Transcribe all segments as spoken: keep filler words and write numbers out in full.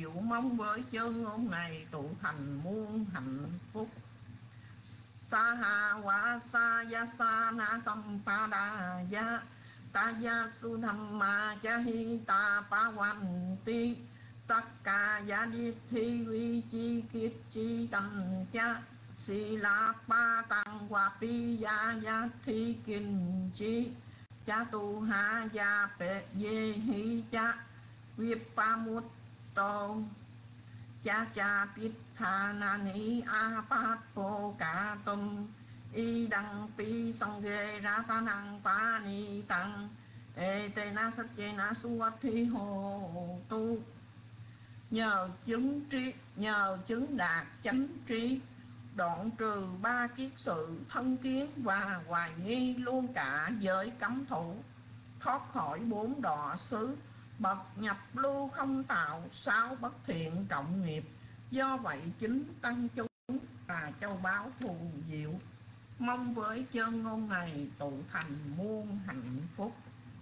diệu, mong với chân ngôn này tụ thành muôn hạnh phúc. Sa ha wa sa ya sa na sampada ya ta ya su tham ma cha hi ta pa wan ti Takka ya đi thi vi chi kiết chi tầm cha si la pa tăng hòa pi ya ya thi kinh chi cha tu ha ya pe ye hi cha vipa mut tô cha cha pít tha na ni a pa po ca tum y đăng pi song ghê ra ta năng pa ni tăng ê tê na sắc chê na su thi hồ tu. Nhờ chứng trí, nhờ chứng đạt chánh trí, đoạn trừ ba kiết sự thân kiến và hoài nghi luôn cả giới cấm thủ, thoát khỏi bốn đọa xứ, bậc nhập lưu không tạo, sáu bất thiện trọng nghiệp. Do vậy chính tăng chúng và châu báu thù diệu, mong với chân ngôn này tụ thành muôn hạnh phúc.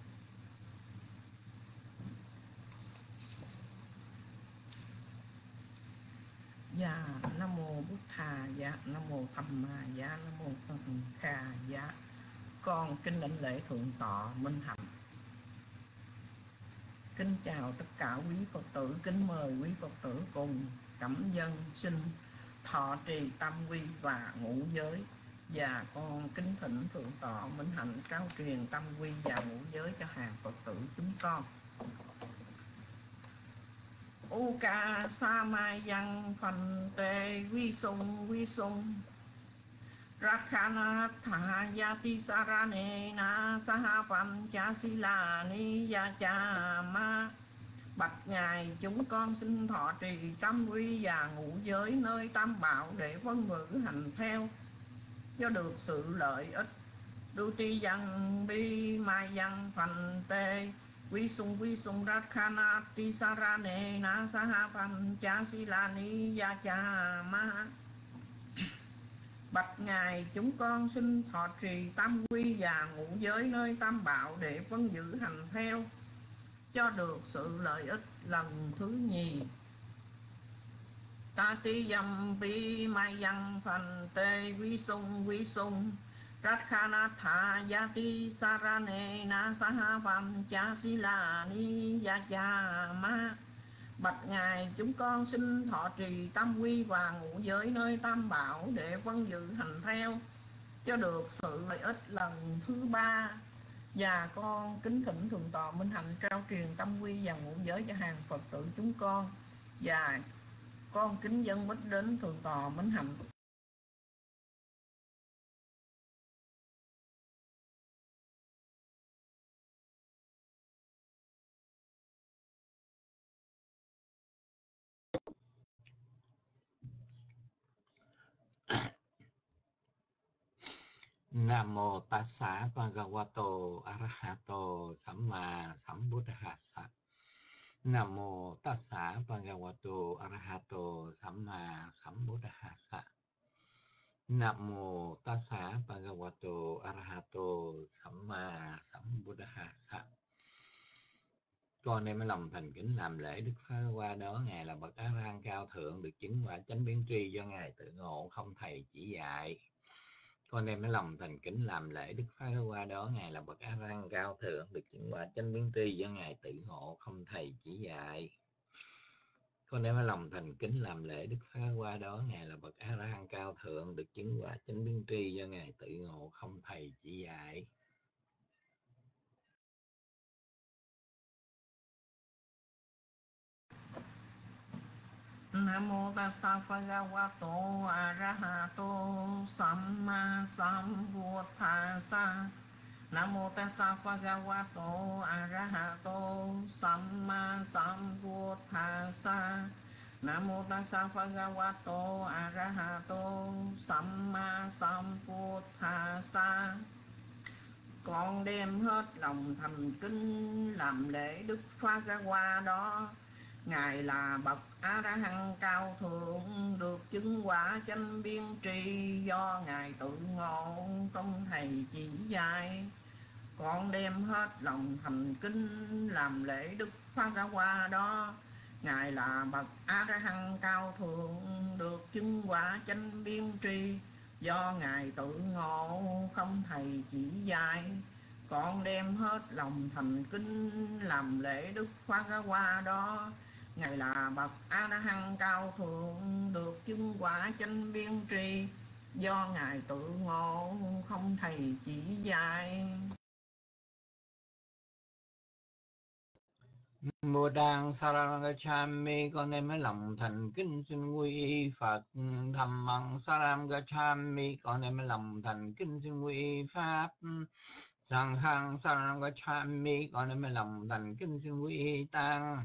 Dạ nam mô Bụt Thà, dạ nam mô Tham Ma, dạ nam mô Tăng Kha, dạ con kính đảnh lễ thượng tọa Minh Hạnh. Kính chào tất cả quý Phật tử, kính mời quý Phật tử cùng cảm dân xin thọ trì tam quy và ngũ giới. Và con kính thỉnh thượng tọa Minh Hạnh trao truyền tam quy và ngũ giới cho hàng Phật tử chúng con. Uka sa mai yang phần tê vi sung vi sung Rakhana tha yati sarane na saha pan cha sila ni ya cha ma. Bạch ngài, chúng con xin thọ trì tam quy và ngũ giới nơi tam bảo để vân ngữ hành theo cho được sự lợi ích. Đu ti yang bi mai yang phần tê vi sung vi sung Rakhana ti sarane na saha pan cha sila ni ya cha ma. Bạch ngài, chúng con xin thọ trì tam quy và ngũ giới nơi tam bảo để vân giữ hành theo cho được sự lợi ích lần thứ nhì. Ta ti yam pi mai yang phần tê vi sung vi sung Rakhana yati sarane na saha vam cha sila ni ya cha ma. Bạch ngài, chúng con xin thọ trì tam quy và ngũ giới nơi tam bảo để vân giữ hành theo cho được sự lợi ích lần thứ ba. Và con kính thỉnh thượng tọa Minh Hạnh trao truyền tam quy và ngũ giới cho hàng Phật tử chúng con. Và con kính dâng bích đến thượng tọa Minh Hạnh. Nam mô Tassa Bhagavato Arahato Samma Sambuddhassa. Nam mô Tassa Bhagavato Arahato Samma Sambuddhassa. Nam mô Tassa Bhagavato Arahato Samma Sambuddhassa. Con đem lòng thành kính làm lễ Đức Phật qua đó ngài là bậc A Ra cao thượng, được chứng quả chánh biến tri do ngài tự ngộ không thầy chỉ dạy. Con đem lòng thành kính làm lễ Đức Phật qua đó ngài là bậc A Ra cao thượng, được chứng quả chánh biến tri do ngài tự ngộ không thầy chỉ dạy. Con đem lòng thành kính làm lễ Đức Phật qua đó ngài là bậc A Ra cao thượng, được chứng quả chánh biến tri do ngài tự ngộ không thầy chỉ dạy. Nam mô Tassa Bhagavato Arahato Samma Sambuddhassa. Nam mô Tassa Bhagavato Arahato Samma Sambuddhassa. Nam mô Tassa Bhagavato Arahato Samma Sambuddhassa. Con đem hết lòng thành kính làm lễ Đức Phật qua đó ngài là bậc A Ra Hăng cao thượng, được chứng quả chánh biến tri do ngài tự ngộ không thầy chỉ dạy. Con đem hết lòng thành kính làm lễ Đức Phật qua đó Ngài là bậc A La Hán cao thượng, được chứng quả chánh biên tri. Do Ngài tự ngộ không thầy chỉ dạy, con đem hết lòng thành kính làm lễ Đức Phật qua đó. Ngài là bậc A La Hán cao thượng, được chứng quả chánh biên tri. Do Ngài tự ngộ không thầy chỉ dạy. Mô Đăng Sarang Gacchami, con đem mấy lòng thành kính xin quy y Phật. Tham Măng Sarang Gacchami, con đem mấy lòng thành kính xin quy y Pháp. Sang Khang Sarang Gacchami, con đem mấy lòng thành kính xin quy y Tăng.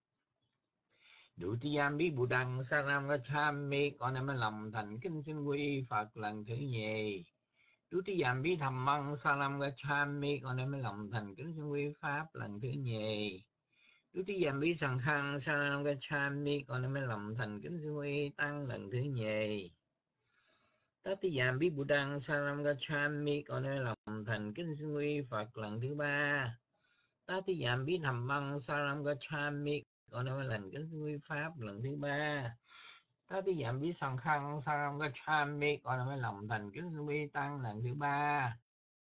Đủ ti giam bí Bù Đăng Sarang Gacchami, con đem mấy lòng thành kính xin quy y Phật lần thứ nhì. Đủ ti giam bí Tham Măng Sarang Gacchami, con đem mấy lòng thành kính xin quy y Pháp lần thứ nhì. Đủ tí giảm bí sẵn khăn Sarang Gacchami, con đem mấy lòng thành kính xin quy Tăng lần thứ nhì. Tất tí giảm bí Bù Đăng Sarang Gacchami, con đem mấy lòng thành kính xin quy Phật lần thứ ba. Tất tí giảm bí Tham Măng Sarang Gacchami, con đem mấy lòng kính xin quy Pháp lần thứ ba. Tất tí giảm bí sẵn khăn Sarang Gacchami, con đem mấy lòng thành kính xin quy Tăng lần thứ ba.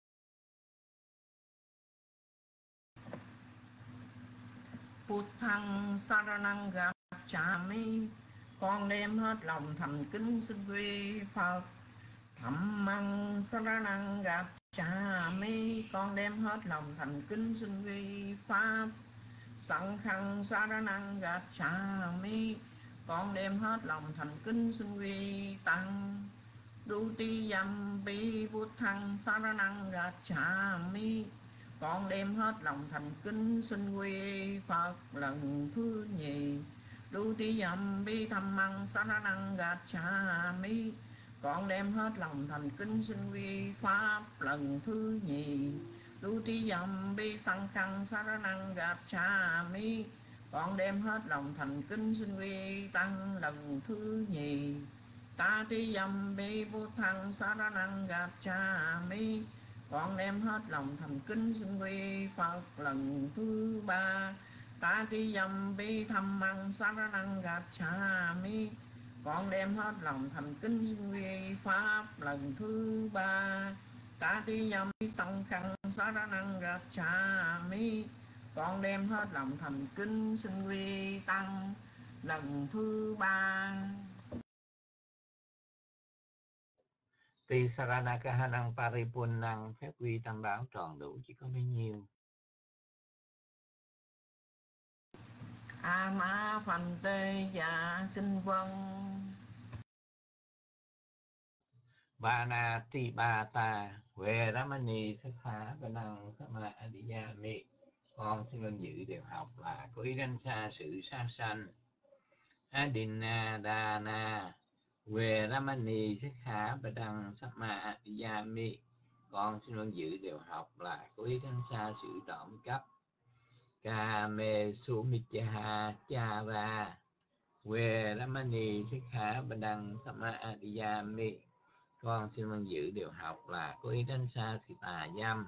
Buddhang Saranang Gacchami, con đem hết lòng thành kính xin quy Phật. Dhammang Saranang Gacchami, con đem hết lòng thành kính xin quy Pháp. Sanghang Saranang Gacchami, con đem hết lòng thành kính xin quy Tăng. Dutiyampi Buddhang Saranang Gacchami, con đem hết lòng thành kính xin quy Phật lần thứ nhì. Dutiyampi Dhammang Saranang Gacchami, con đem hết lòng thành kính xin quy Pháp lần thứ nhì. Dutiyampi Sanghang Saranang Gacchami, con đem hết lòng thành kính xin quy Tăng lần thứ nhì. Tatiyampi Buddhang Saranang Gacchami, con đem hết lòng thành kính xin quy Phật lần thứ ba. Tatiyampi Dhammang Saranang Gacchami, con đem hết lòng thành kính xin quy Pháp lần thứ ba. Tatiyampi Sanghang Saranang Gacchami, con đem hết lòng thành kính xin quy Tăng lần thứ ba. Tỳ Saranakahanang Paripunnang, phép quy tam bảo tròn đủ chỉ có bấy nhiêu. A Ma Phành Tê Dạ xin vâng. Ba na ti ba ta Huệ Ramani Sắc Khá Và Năng Sắc Ma Adiyami, con xin vâng dự điều học là có ý đánh xa sự sát sanh. Adina Dana Huệ Ramani Sắc Khá Và Năng Sắc Ma Adiyami, con xin vâng dự điều học là có ý đánh xa sự trộm cắp. Kame Sumichaha Chara Huệ Ramani Sắc Khá Và Năng Sắc Ma Adiyami, con xin vâng dự điều học là có ý đánh xa sự tà dâm.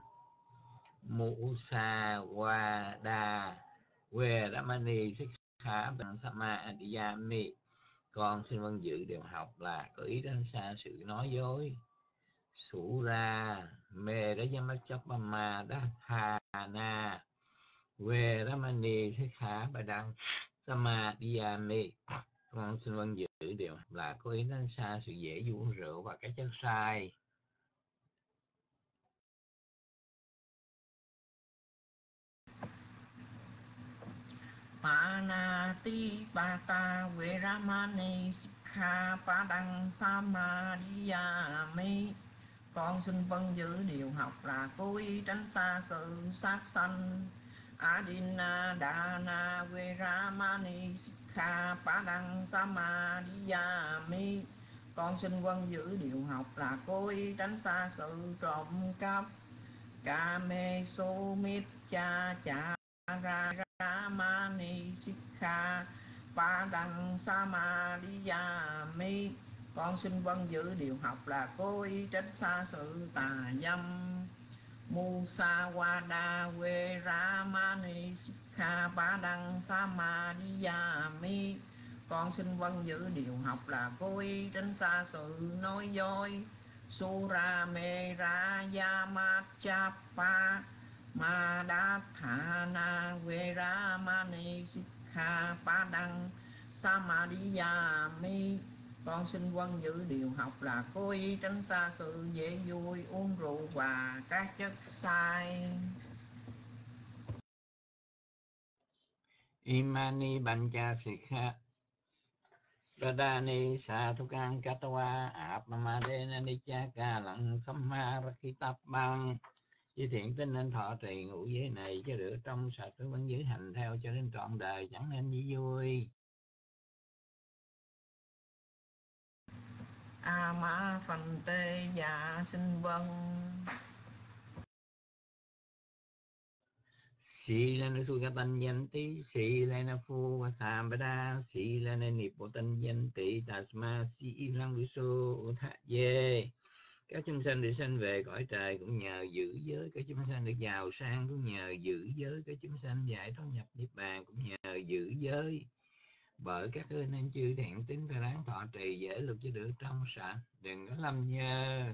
Musa Wada Huệ Ramani Sắc Khá Và Năng Sắc Ma Adiyami, con xin vâng dự điều học là có ý đánh xa sự nói dối. Sura Mê Đá Yamachapama Dhana Huệ Ramani Sắc Khá Và Năng Sắc Ma Adiyami, con xin vâng dự điều học là có ý đánh xa sự dễ du uống rượu và các chất sai. Panati Pata Veramani Sikha Padang Samadhiyami, con xin vâng giữ điều học là cố ý tránh xa sự sát sanh. Adina Dana Veramani Sikha Padang Samadhiyami, con xin vâng giữ điều học là cố ý tránh xa sự trộm cắp. Kame Somitcha Cha Ramani Sikha Padang Samadhiyami, con xin vâng giữ điều học là cố ý tránh xa sự tà dâm. Musawada Veramani Sikha Kha Ba Đăng Samadhiyami. Con xin vâng giữ điều học là cố ý tránh xa sự nói dối. Sura Me Ra Yamachapa Ma Đa Thana Vera Mani Sikha Ba Đăng Samadhiyami. Con xin vâng giữ điều học là cố ý tránh xa sự dễ vui, uống rượu và các chất sai. Imani Bancha Sikha Gadani Sathukang Katawa Apmamadena Nichaka Lặng Samma Rakitabang. Với thiện tính nên thọ trì ngũ giới này cho được trong sạch với vẫn giữ hành theo cho đến trọn đời, chẳng nên gì vui. A Ma Phần Tê Dạ xin vâng. Sĩ là su ca tân danh tí, sĩ là na phu và sàm bá đa, sĩ là na niệm bộ tân danh tỷ, tasma sĩ lăng vi su thạ dê. Các chúng sanh được sanh về cõi trời cũng nhờ giữ giới, các chúng sanh được giàu sang cũng nhờ giữ giới, các chúng sanh giải thoát nhập niết bàn cũng nhờ giữ giới. Bởi các ơn nên chư thiện tín phải ráng thọ trì dễ lực cho được trong sạch, đừng có lâm nhơ.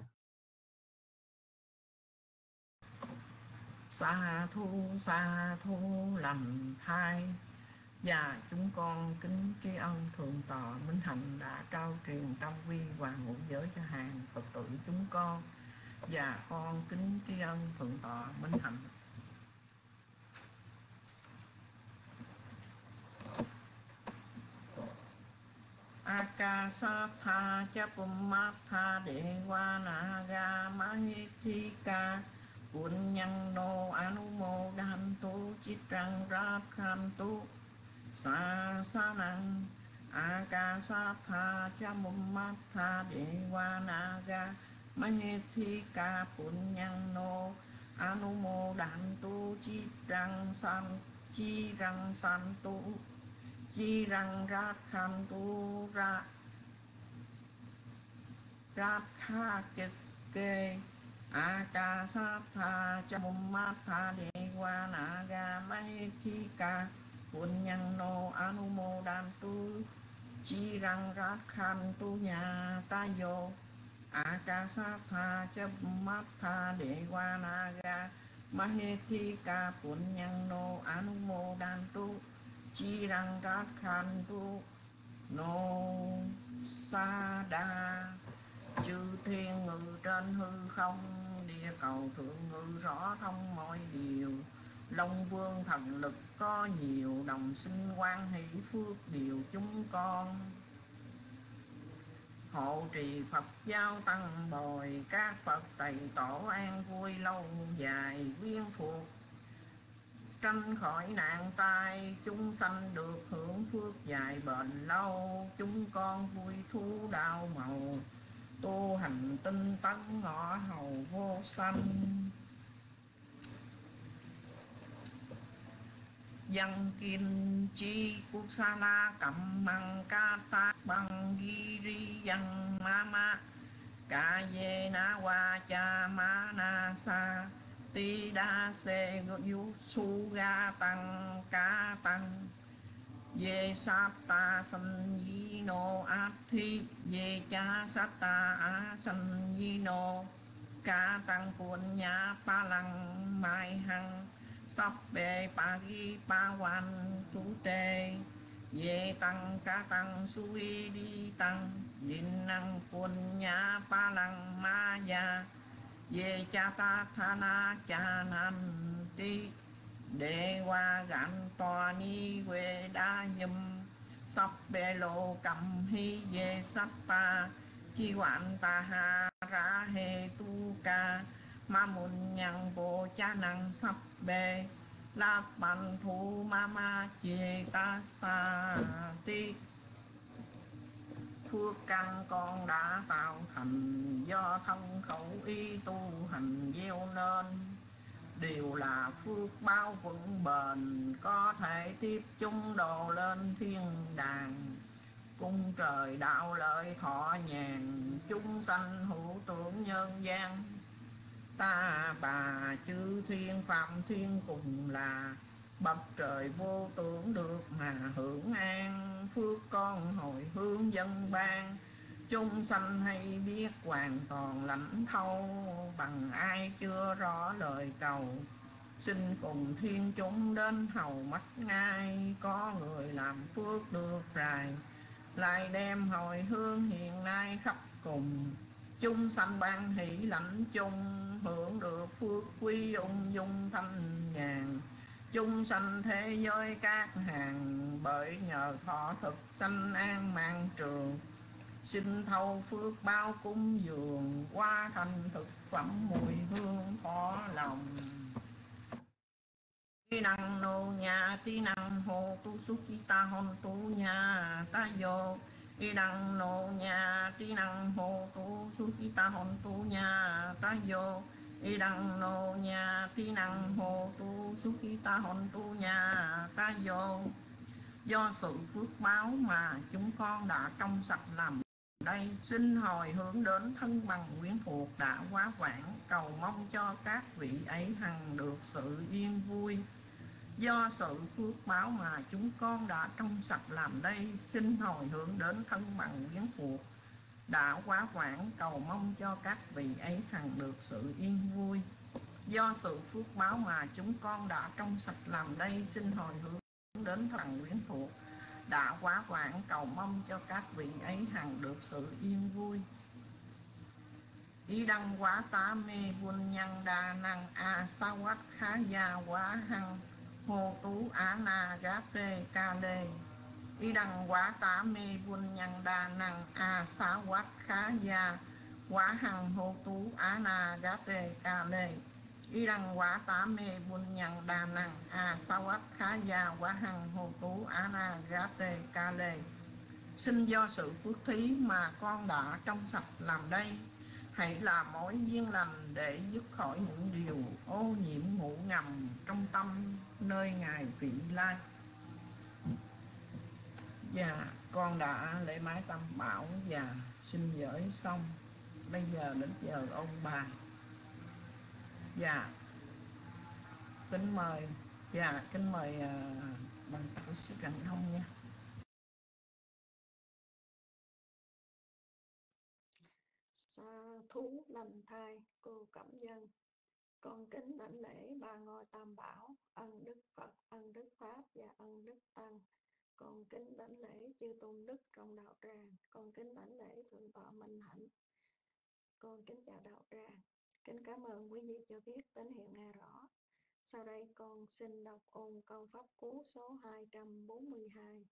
Sa thu sa thu lành thai. Và chúng con kính tri ân thượng tọa Minh Hạnh đã trao truyền tâm vi và ngũ giới cho hàng Phật tử chúng con. Và con kính tri ân thượng tọa Minh Hạnh. Akasatha Chapumatha Devanaga Mahithika Punyang Anumodantu Chitrang Rakhantu Sasanang. Akasatha Chapumatha Devanaga Mahithika Punyang Anumodantu Chitrang San Chirang Santu Chi răng rát kham tu ra rát kha kịch kê. A ca sát tha cha mum mát tha đề qua na ga mai thi ca quân nhân nô anu mô đan tu chi răng rát kham tu nhà ta vô. A ca sát tha cha mum mát tha đề qua na ga mai thi ca quân nhân nô anu mô đan tu chi răng rát khan tu nô sa đa. Chư thiên ngự trên hư không, địa cầu thượng ngự rõ thông mọi điều. Long vương thần lực có nhiều, đồng sinh quan hỷ phước điều chúng con. Hộ trì Phật giáo tăng bồi, các Phật tày tổ an vui lâu dài viên phục. Tránh khỏi nạn tai, chúng sanh được hưởng phước dài bền lâu. Chúng con vui thú đau màu, tu hành tinh tấn ngõ hầu vô sanh. Văn kim chi quốc sa la cẩm măng ca ta bằng ghi ri văn ma ma. Ca ye na wa cha ma na sa. Ti đa se yu su ga tăng ca tăng. Ye sát ta san yi no át thi. Ye cha sát ta á san yi no. Ca tăng quân nhã pa lăng mai hăng. Sắp bề pa ghi pa quan tu tê. Ye tăng ca tăng suy đi tăng. Din năng quân nhã pa lăng ma ya. Ye cha ta tha na cha nan ti. Đệ qua gạn tòa ni quê đa nhâm. Sắp bê lô cầm hi ye sát ta. Chi quản ta ha ra he tu ca. Ma mun nhang bộ cha năng sắp bê. La bàn thu ma ma chê ta sa ti. Phước căn con đã tạo thành, do thân khẩu ý tu hành gieo nên. Đều là phước báo vững bền, có thể tiếp chúng đồ lên thiên đàng. Cung trời đạo lợi thọ nhàn, chúng sanh hữu tưởng nhân gian. Ta bà chư thiên phạm thiên cùng là bậc trời vô tưởng được mà hưởng an, phước con hồi hướng dân ban. Chúng sanh hay biết hoàn toàn lãnh thâu, bằng ai chưa rõ lời cầu. Xin cùng thiên chúng đến hầu mắt ngay, có người làm phước được rài. Lại đem hồi hương hiện nay khắp cùng, chúng sanh ban hỷ lãnh chung, hưởng được phước quý ung dung thanh nhàn. Chúng sanh thế giới các hàng, bởi nhờ thọ thực sanh an mạng trường. Xin thâu phước báo cúng dường, qua thành thực phẩm mùi hương khó lòng. Tí năng nô nhà tí năng hồ tu xúc tí ta hôn tu nhà ta vô. Tí năng nô nhà tí năng hồ tu xúc tí ta hôn tu nhà ta vô. Tí năng nô nhà tí năng hồ tu xúc tí ta hôn tu nhà ta vô. Do sự phước báo mà chúng con đã trong sạch làm đây, xin hồi hướng đến thân bằng quyến thuộc đã quá vãng, cầu mong cho các vị ấy hằng được sự yên vui. Do sự phước báo mà chúng con đã trong sạch làm đây, xin hồi hướng đến thân bằng quyến thuộc đã quá vãng, cầu mong cho các vị ấy hằng được sự yên vui. Do sự phước báo mà chúng con đã trong sạch làm đây, xin hồi hướng đến thân bằng quyến thuộc đã quá vãng, cầu mong cho các vị ấy hằng được sự yên vui. Ý đăng quá tá mê buôn nhân đa năng a sa quát khá gia quá hăng hô tú á na gá tê ca lê. Ý đăng quá tá mê buôn nhân đa năng a sa quát khá gia quá hăng hô tú á na gá tê ca lê. Ý đăng quá tá mê buôn nhân đa năng a sa quát khá gia quá hăng hô tú á na gá tê ca lê. Xin do sự phước thí mà con đã trong sạch làm đây, hãy là mối duyên lành để dứt khỏi những điều ô nhiễm ngủ ngầm trong tâm nơi Ngài vị lai. Và con đã lễ mái tam bảo và xin giới xong. Bây giờ đến giờ ôn bài. Và kính mời và kính mời uh, bằng tổ sư Cảnh Thông nha. Sa thú lành thai cô Cẩm Dân. Con kính đảnh lễ ba ngôi tam bảo, ân đức Phật, ân đức Pháp và ân đức Tăng. Con kính đảnh lễ chư tôn đức trong đạo tràng. Con kính đảnh lễ thượng tọa Minh Hạnh. Con kính chào đạo tràng. Kính cảm ơn quý vị cho biết tín hiệu nghe rõ. Sau đây con xin đọc ôn câu pháp cú số hai trăm bốn mươi hai.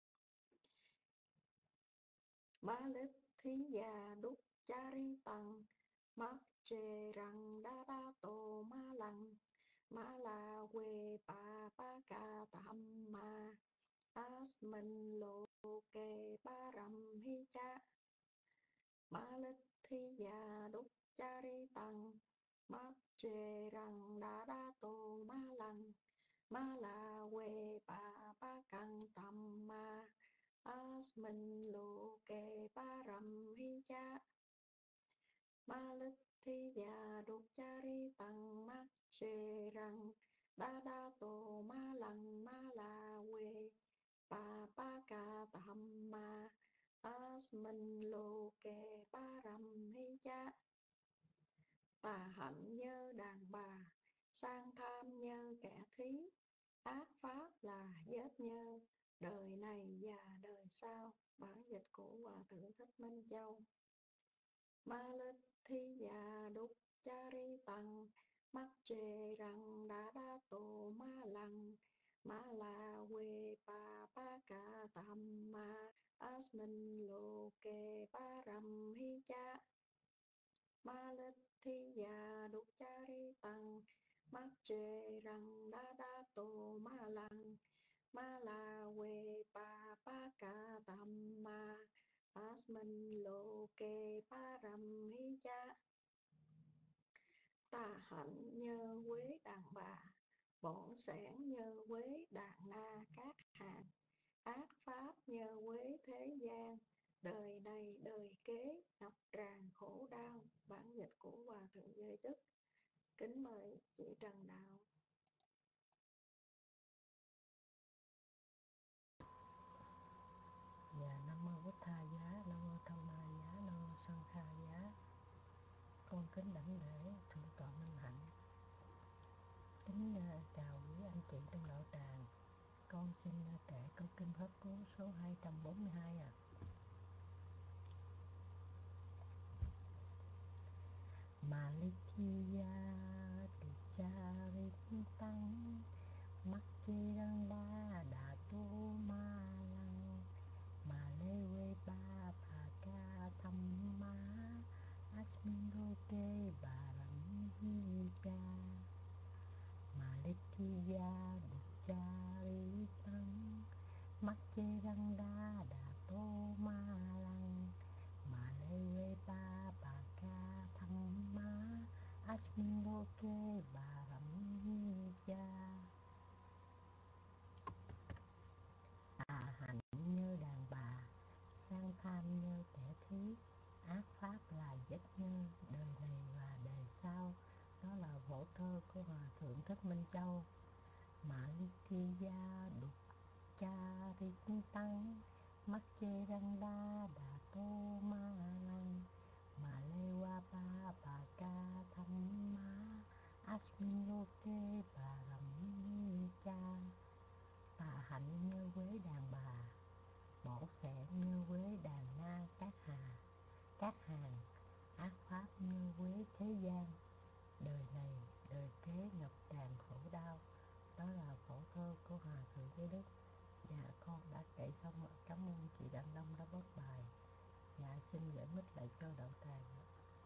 Má lít thí già đúc chari tăng, mắt chê răng đa đa tổ ma lăng, ma la quê pa pa ca tam ma, as mình lô kê ba rầm hi cha. Má lít thí già đúc chari tăng, mắt chê răng đa đa tổ ma lăng, ma la quê pa pa căng tam ma, as mình lô kê ba rầm hi cha. Ma lít thi già đục chari tăng, mắt chê răng đa đa tổ ma lăng, ma la quê pa pa ca tam ma, as mình lô kê ba rầm hi cha. Tà hạnh nhớ đàn bà, sang tham nhớ kẻ thí, ác pháp là giết nhơ, đời này và đời sau. Bản dịch của Hòa Thượng Thích Minh Châu. Ma lít thi già đúc chari tăng, mắt chê răng đa đa tổ ma lăng, ma la quê pa pa ca tam ma, as mình lô kê ba rầm hi cha. Ma lít thi già đúc chari tăng, mắt chê răng đa đa tổ ma lăng, ma la quê pa pa ca tam ma, as mình lô kê ba rầm hi cha. Tà hạnh nhơ quế đàn bà, bổn sản nhơ quế đàn na các hạng, ác pháp nhơ quế thế gian, đời này đời kế ngập tràn khổ đau. Bản dịch của Hòa Thượng Giới Đức. Kính mời chị Trần Đạo. Tha Giá, Nam mô Tham Ma Giá, Nam mô Sanh Kha Giá. Con kính đảnh lễ thượng tọa Minh Hạnh. Kính uh, chào quý anh chị trong đạo tràng. Con xin uh, kể câu kinh Pháp Cú số hai trăm bốn mươi hai ạ. À. Malikiya Ducharit Tăng Makchiranda Đà Ma Lăng Mà Lê Quê Ba Bà Ca Thăm Má Asmin Loke Bà Rắm Hi Cha Malikiya Ducharit Tăng Makchiranda Đà Ma Lăng Mà Lê Quê Ba Bà Ca Thăm Má Asmin Loke Bà Rắm Hi Cha. Tà hạnh như đàn bà, sang tham như kẻ thí, ác pháp là giết như đời này và đời sau. Đó là vở thơ của Hòa Thượng Thích Minh Châu. Malikiya Ducharit Tăng Makchiranda Đà Ma Lăng Mà Lê Qua Ba Bà Ca Thăm Má Asmin Loke Bà Rắm Hi Cha. Tà hạnh như quế đàn bà, bổ xẻ như quế đàn na các hà, các hàng, ác pháp như quế thế gian, đời này, đời kế ngập tràn khổ đau. Đó là phổ thơ của Hòa Thượng Giới Đức. Dạ con đã kể xong ạ. Cảm ơn chị Đặng Đông đã bớt bài. Dạ xin gửi mic lại cho đạo tràng ạ.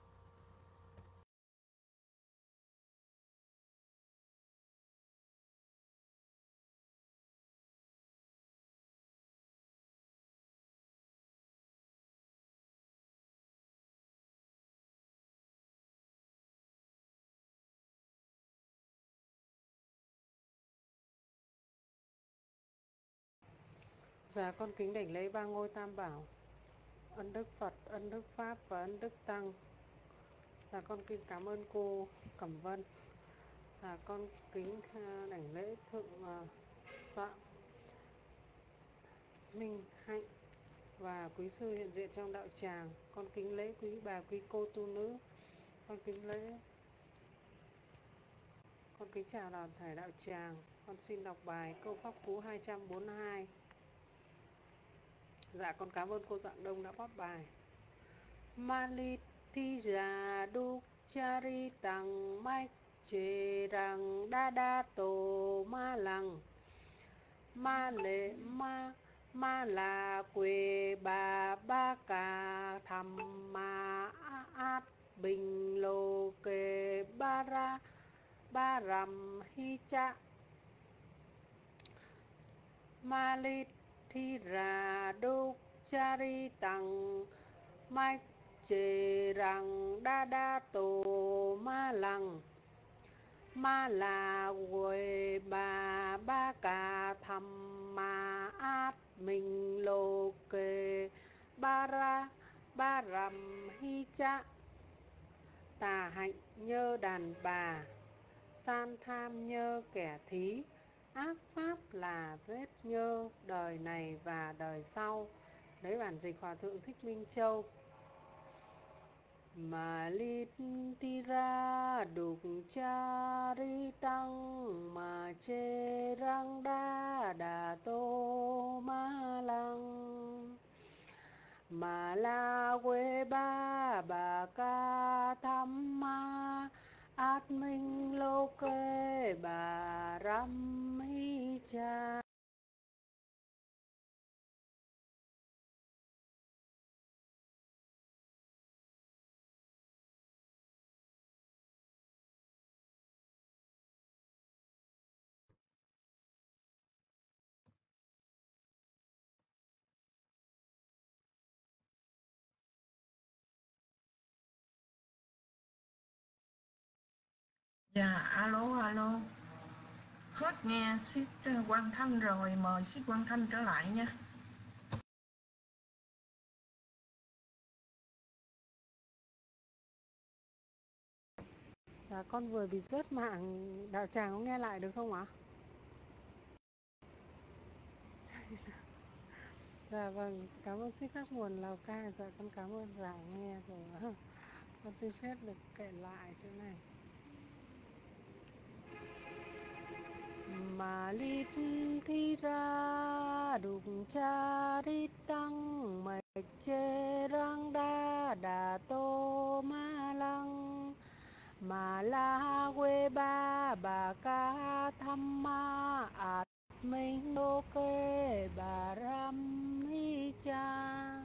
Dạ con kính đảnh lễ ba ngôi Tam Bảo, ân đức Phật, ân đức Pháp và ân đức Tăng. Dạ con kính cảm ơn cô Cẩm Vân. Dạ con kính đảnh lễ thượng uh, tọa Minh Hạnh và quý sư hiện diện trong đạo tràng. Con kính lễ quý bà quý cô tu nữ. Con kính lễ Con kính chào toàn thể đạo tràng. Con xin đọc bài câu Pháp Cú hai trăm bốn mươi hai. Dạ con cảm ơn cô Dạng Đông đã post bài. Malitija Duchari Tăng Mách Chê Rằng Đa Đa Tổ Ma Lăng Ma Lệ Ma Ma La Quê Bà Ba Ca Tham Ma Át Bình Lô Kê Ba Ra Ba Rằm Hi Cha Malitija Duchari Tăng Mách Chê Rằng Đa Đa Tổ Ma Lăng Ma La Quê Bà Ba Ca Tham Ma Át Mình Lô Kê Ba Ra Ba Rằm Hi Cha. Tà hạnh nhơ đàn bà, san tham nhơ kẻ thí, ác pháp là vết nhơ đời này và đời sau. Đấy bản dịch Hòa Thượng Thích Minh Châu. Malitira Duchari Tăng Ma Chê Răng Đa Đà Tô Ma Lăng Ma La Quê Ba Bà Ca Tham Ma Át Minh Lô Kê Bà Rắm Hi Cha. Dạ, alo, alo. Hết nghe Xích Quang Thanh rồi, mời Xích Quang Thanh trở lại nha. Dạ, con vừa bị rớt mạng, đạo tràng có nghe lại được không ạ? Dạ vâng, cảm ơn Sư Khắc Nguồn Lào Cai. Dạ con cảm ơn giảng nghe rồi. Con xin phép được kể lại chỗ này. Malit thi ra đụng cha đi tăng mạch chê răng đa đà tô ma lăng mà la quê ba bà ca tham ma ạt minh đô kê bà ram hi cha.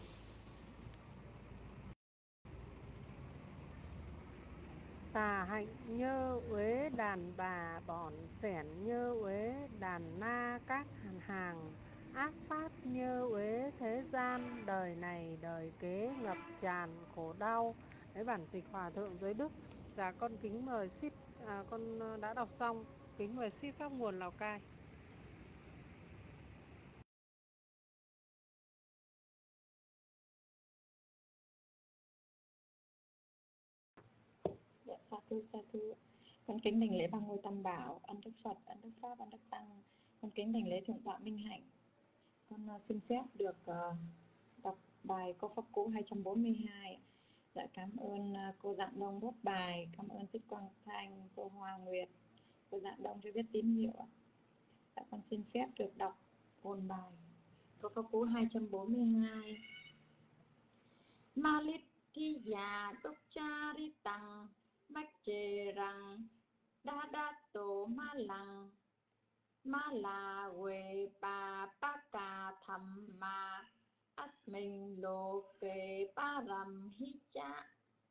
Tà hạnh nhơ uế đàn bà bỏn xẻn nhơ uế đàn na các hàn hàng ác pháp nhơ uế thế gian đời này đời kế ngập tràn khổ đau. Đấy, bản dịch Hòa Thượng Giới Đức. Dạ con kính mời ship à, con đã đọc xong, kính mời ship Pháp Nguồn Lào Cai. Dạ, sa thú sa thú. Con kính đảnh lễ ba ngôi tam bảo, ân đức Phật, ân đức Pháp, ân đức Tăng. Con kính đảnh lễ thượng tọa Minh Hạnh. Con uh, xin phép được uh, đọc bài câu pháp cú hai trăm bốn mươi hai. Dạ, cảm ơn uh, cô Dạng Đông bút bài, cảm ơn Thích Quang Thanh, cô Hoa Nguyệt, cô Dạng Đông cho biết tín hiệu. Dạ, con xin phép được đọc ôn bài câu pháp cú hai trăm bốn mươi hai. Malit thi già đốc cha ri tăng mách chê rằng đa đa tổ ma lăng ma là quê bà ba cà thầm ma ắt mình lô kê ba rầm hi cha.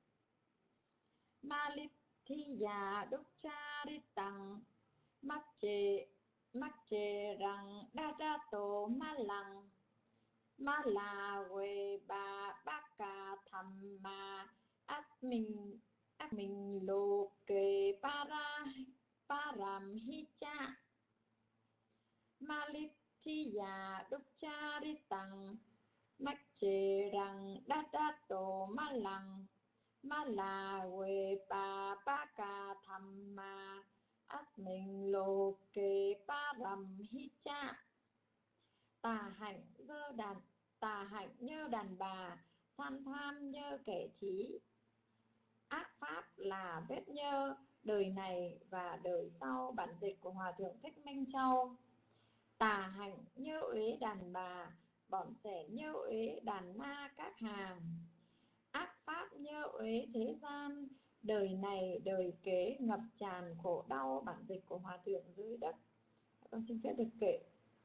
Malit thi già đốc cha ri tăng mách chê mách chê rằng đa đa tổ ma lăng ma là quê bà bác cà thầm mà ác mình ác mình lô kê pa ra pa ram hi cha. Ma lít thi già đúc cha đi tăng mách chê rằng đát đát tổ ma lăng ma là quê bà bác cà thầm mà ác mình lô kê pa ram hi cha. Tà hạnh dơ đàn tà hạnh nhơ đàn bà, san tham nhơ kẻ thí. Ác pháp là vết nhơ, đời này và đời sau. Bản dịch của Hòa Thượng Thích Minh Châu. Tà hạnh nhơ uế đàn bà, bỏn sẻ nhơ uế đàn na các hàng. Ác pháp nhơ uế thế gian, đời này đời kế ngập tràn khổ đau. Bản dịch của Hòa Thượng Dưới Đất. Con xin phép được kể.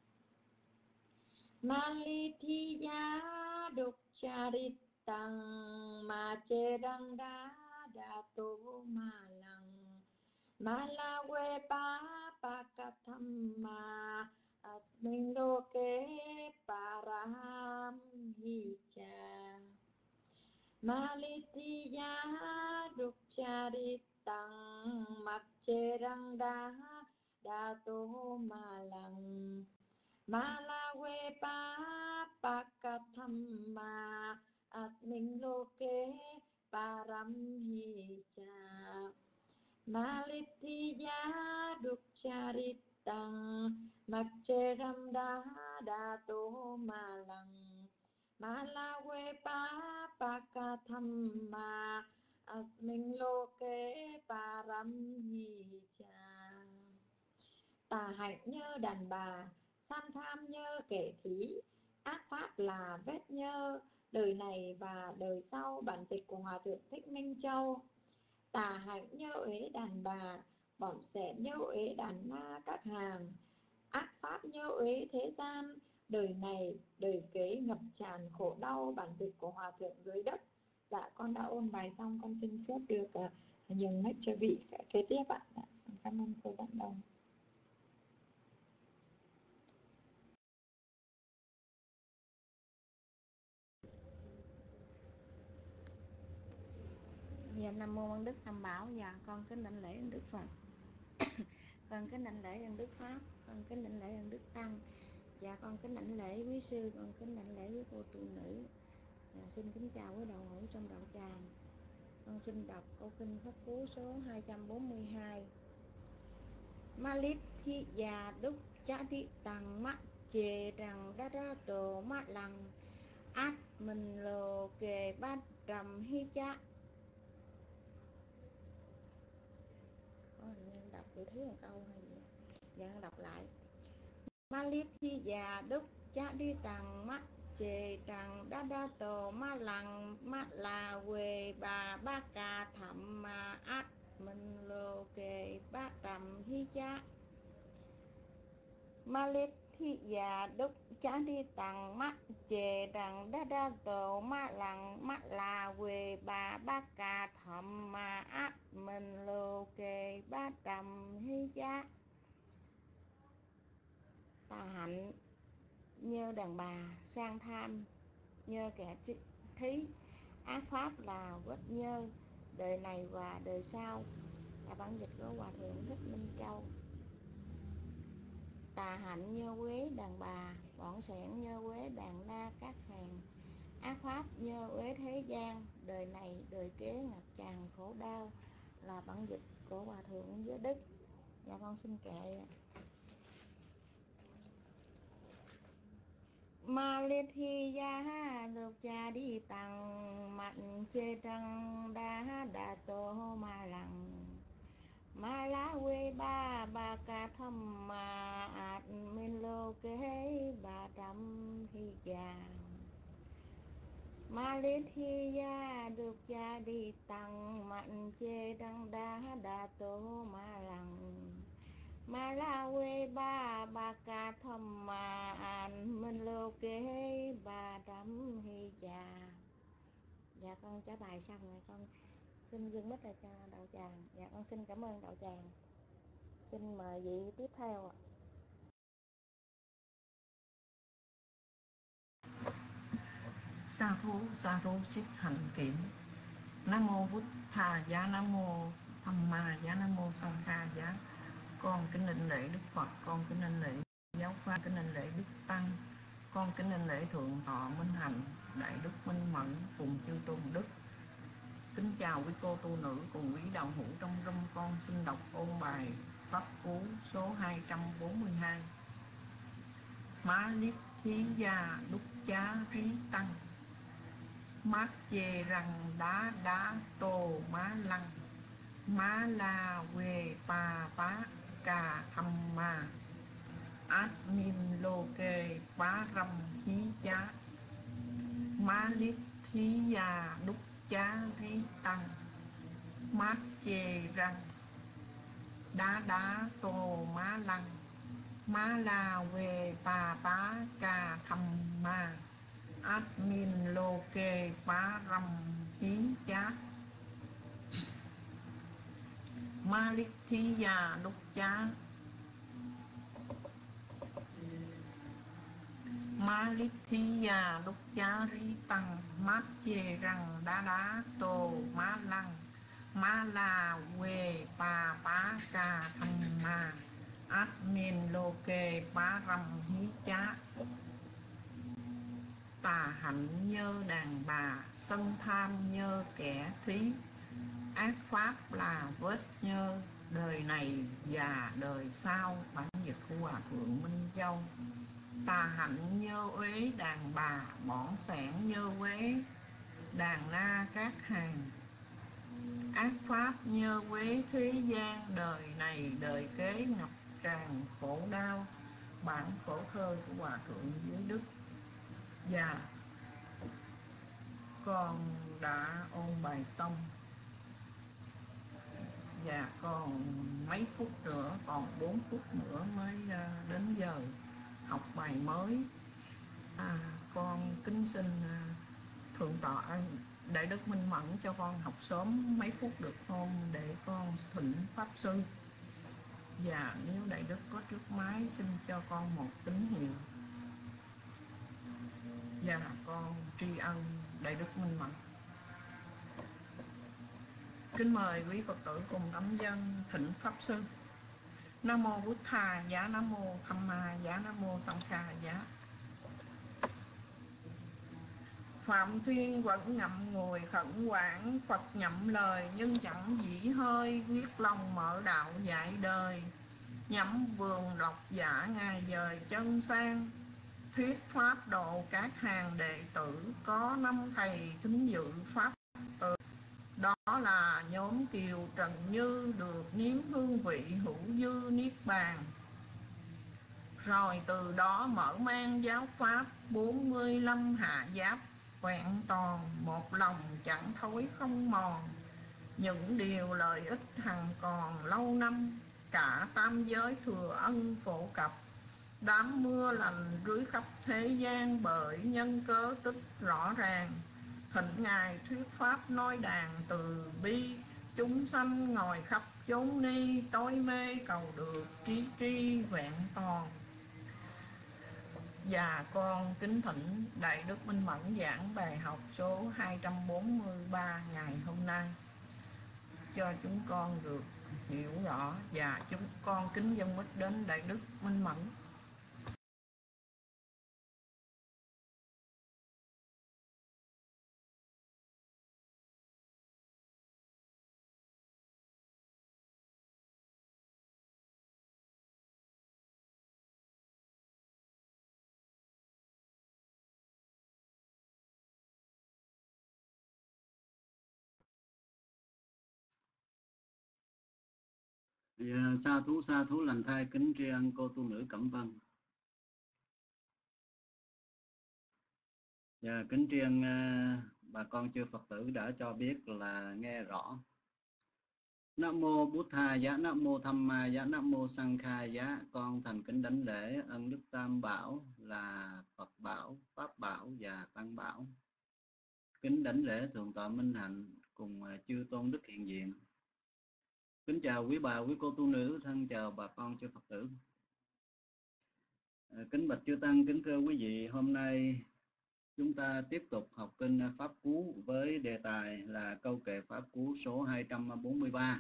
Malithiya đục charitang ma chê đăng đá đà tô ma lăng ma la quê pa pa ca tham ma asmin lô kế param hi cha. Malithiya đục charitang ma chê đăng đá đà tô ma lăng ma la quê pa pa ca tham ma at minh lô kế param hi cha. Malithiya đục charitang mặc chê ram đa đa tô ma lăng ma la quê pa pa ca tham ma at minh lô kế param hi cha. Tà hạnh nhơ đàn bà, san tham nhơ kẻ thí. Ác pháp là vết nhơ, đời này và đời sau. Bản dịch của Hòa Thượng Thích Minh Châu. Tà hạnh nhơ uế đàn bà, bỏn sẻn nhơ uế đàn na các hàng. Ác pháp nhơ uế thế gian, đời này đời kế ngập tràn khổ đau. Bản dịch của Hòa Thượng Dưới Đất. Dạ, con đã ôn bài xong, con xin phép được uh, nhường mic cho vị kế tiếp ạ. Dạ, cảm ơn cô Dạng Đông. Dạ, Nam Mô Ân Đức Tam Bảo. Dạ, con kính đảnh lễ Ân Đức Phật. Con kính đảnh lễ Ân Đức Pháp. Con kính đảnh lễ Ân Đức Tăng. Dạ, con kính đảnh lễ quý sư. Con kính đảnh lễ quý cô tu nữ. Dạ, xin kính chào quý đạo hữu trong đạo tràng. Con xin đọc câu kinh Pháp Cú số hai trăm bốn mươi hai. Malit thi già đúc cha thị tàng mắt chê rằng đa đa tổ mát lằng át mình lô kề bát trầm hi cha. Đọc tôi thiếu một câu hay gì dạ đọc lại. Ma lít thi già đúc cha đi tặng mắt chê rằng đa đa tổ ma lằng mắt là quê bà ba ca thầm mà át mình lô kề bát trầm hi cha. Ma lít thi già đúc cha đi tặng mắt chê rằng đa đa tổ ma lằng mắt là quê bà ba ca thầm mà át mình lô kề bát trầm hi cha. Tà hạnh nhờ đàn bà, sang tham nhờ kẻ thí, ác pháp là vết nhơ đời này và đời sau. Là bản dịch của Hòa Thượng Thích Minh Châu. Tà hạnh nhơ quế đàn bà, bọn sẻn nhơ quế đàn na các hàng, ác pháp nhơ quế thế gian, đời này đời kế ngập tràn khổ đau. Là bản dịch của Hòa Thượng Giới Đức. Dạ con xin kệ. Ma lê thi gia được cha đi tặng mạnh chê trăng đa đà tô ma lằng ma lá quê ba ba ca thâm mà ạt minh lô kế ba trăm thi già. Ma lê thi gia được cha đi tặng mạnh chê trăng đa đà tô ma lằng ma la quê ba ba ca thầm mà an minh lô kế ba trăm hi già. Dạ con trả bài xong rồi con xin dừng mít lại cho đạo tràng. Dạ con xin cảm ơn đạo tràng. Xin mời vị tiếp theo ạ. Sa thú sa thú xích hành kiểm. Nam mô Bụt Thà Giá, Nam mô Tham Ma Giá, Nam mô Sang Kha Giá. Con kính đảnh lễ Đức Phật, con kính đảnh lễ giáo pháp, kính đảnh lễ Đức Tăng, con kính đảnh lễ Thượng Tọa Minh Hạnh, Đại Đức Minh Mẫn cùng chư tôn đức. Kính chào quý cô tu nữ cùng quý đạo hữu trong room. Con xin đọc ôn bài pháp cú số hai trăm bốn mươi hai. Má lít thí gia đúc chá rí tăng, mát chê răng đá đá tô má lăng, má la quê pa pá cà thăm ma, át min lô kê pá râm hí chá. Má lít thí gia đúc chá rí tăng, mát chê răng đá đá tô má lăng, má la quê pa pá cà thăm ma, át min lô kê pá râm hí chá. Ma lít thí gia đúc chá Ma lít thí gia đúc chá rí tăng, mát chê răng đá đá tô má lăng, má la quê pa pá ca thăm ma, át min lô kê pá râm hí chá. Tà hạnh nhơ đàn bà, sân tham nhơ kẻ thí, ác pháp là vết nhơ đời này và đời sau. Bản dịch của Hòa Thượng Minh Châu. Tà hạnh nhơ uế đàn bà, bỏn sẻn nhơ uế đàn na các hàng, ác pháp nhơ uế thế gian, đời này đời kế ngập tràn khổ đau. Bản phổ thơ của Hòa Thượng Giới Đức. Và con đã ôn bài xong, và còn mấy phút nữa, còn bốn phút nữa mới đến giờ học bài mới. À, con kính xin Thượng tọa Đại Đức Minh Mẫn cho con học sớm mấy phút được không, để con thỉnh pháp sư. Và nếu Đại Đức có trước máy xin cho con một tín hiệu. Và con tri ân Đại Đức Minh Mẫn. Kính mời quý Phật tử cùng tấm dân thỉnh pháp sư. Nam mô Bụt Thà Giá, Nam mô Tham Ma Giá, Nam mô Sang Kha Giá. Phạm Thuyên vẫn ngậm ngùi khẩn quản, Phật nhậm lời nhưng chẳng dĩ hơi, quyết lòng mở đạo dạy đời. nhắm vườn lộc giả ngài dời chân sang, thuyết pháp độ các hàng đệ tử, có năm thầy thính dự pháp từ. Đó là nhóm Kiều Trần Như, được nếm hương vị hữu dư niết bàn. Rồi từ đó mở mang giáo pháp, bốn mươi lăm hạ giáp vẹn toàn, một lòng chẳng thối không mòn. Những điều lợi ích hằng còn lâu năm, cả tam giới thừa ân phổ cập. Đám mưa lành rưới khắp thế gian, bởi nhân cớ tích rõ ràng. Thỉnh ngài thuyết pháp nói đàn từ bi, chúng sanh ngồi khắp chốn ni, tối mê cầu được trí tri vẹn toàn. Và con kính thỉnh Đại Đức Minh Mẫn giảng bài học số hai trăm bốn mươi ba ngày hôm nay cho chúng con được hiểu rõ, và chúng con kính dâng mít đến Đại Đức Minh Mẫn. Yeah, sa thú sa thú lành thai, kính tri ân cô tu nữ Cẩm Vân. Yeah, kính tri ân uh, bà con chư Phật tử đã cho biết là nghe rõ. Nam mô Bụt Tha giá, Nam mô Tham Ma giá, Nam mô Sang Kha giá. Con thành kính đảnh lễ ân đức Tam Bảo là Phật Bảo, Pháp Bảo và Tăng Bảo. Kính đảnh lễ thượng tọa Minh Hạnh cùng uh, chư tôn đức hiện diện. Kính chào quý bà, quý cô tu nữ, thân chào bà con chư Phật tử. Kính bạch chư tăng, kính thưa quý vị, hôm nay chúng ta tiếp tục học kinh Pháp Cú với đề tài là câu kệ Pháp Cú số hai trăm bốn mươi ba.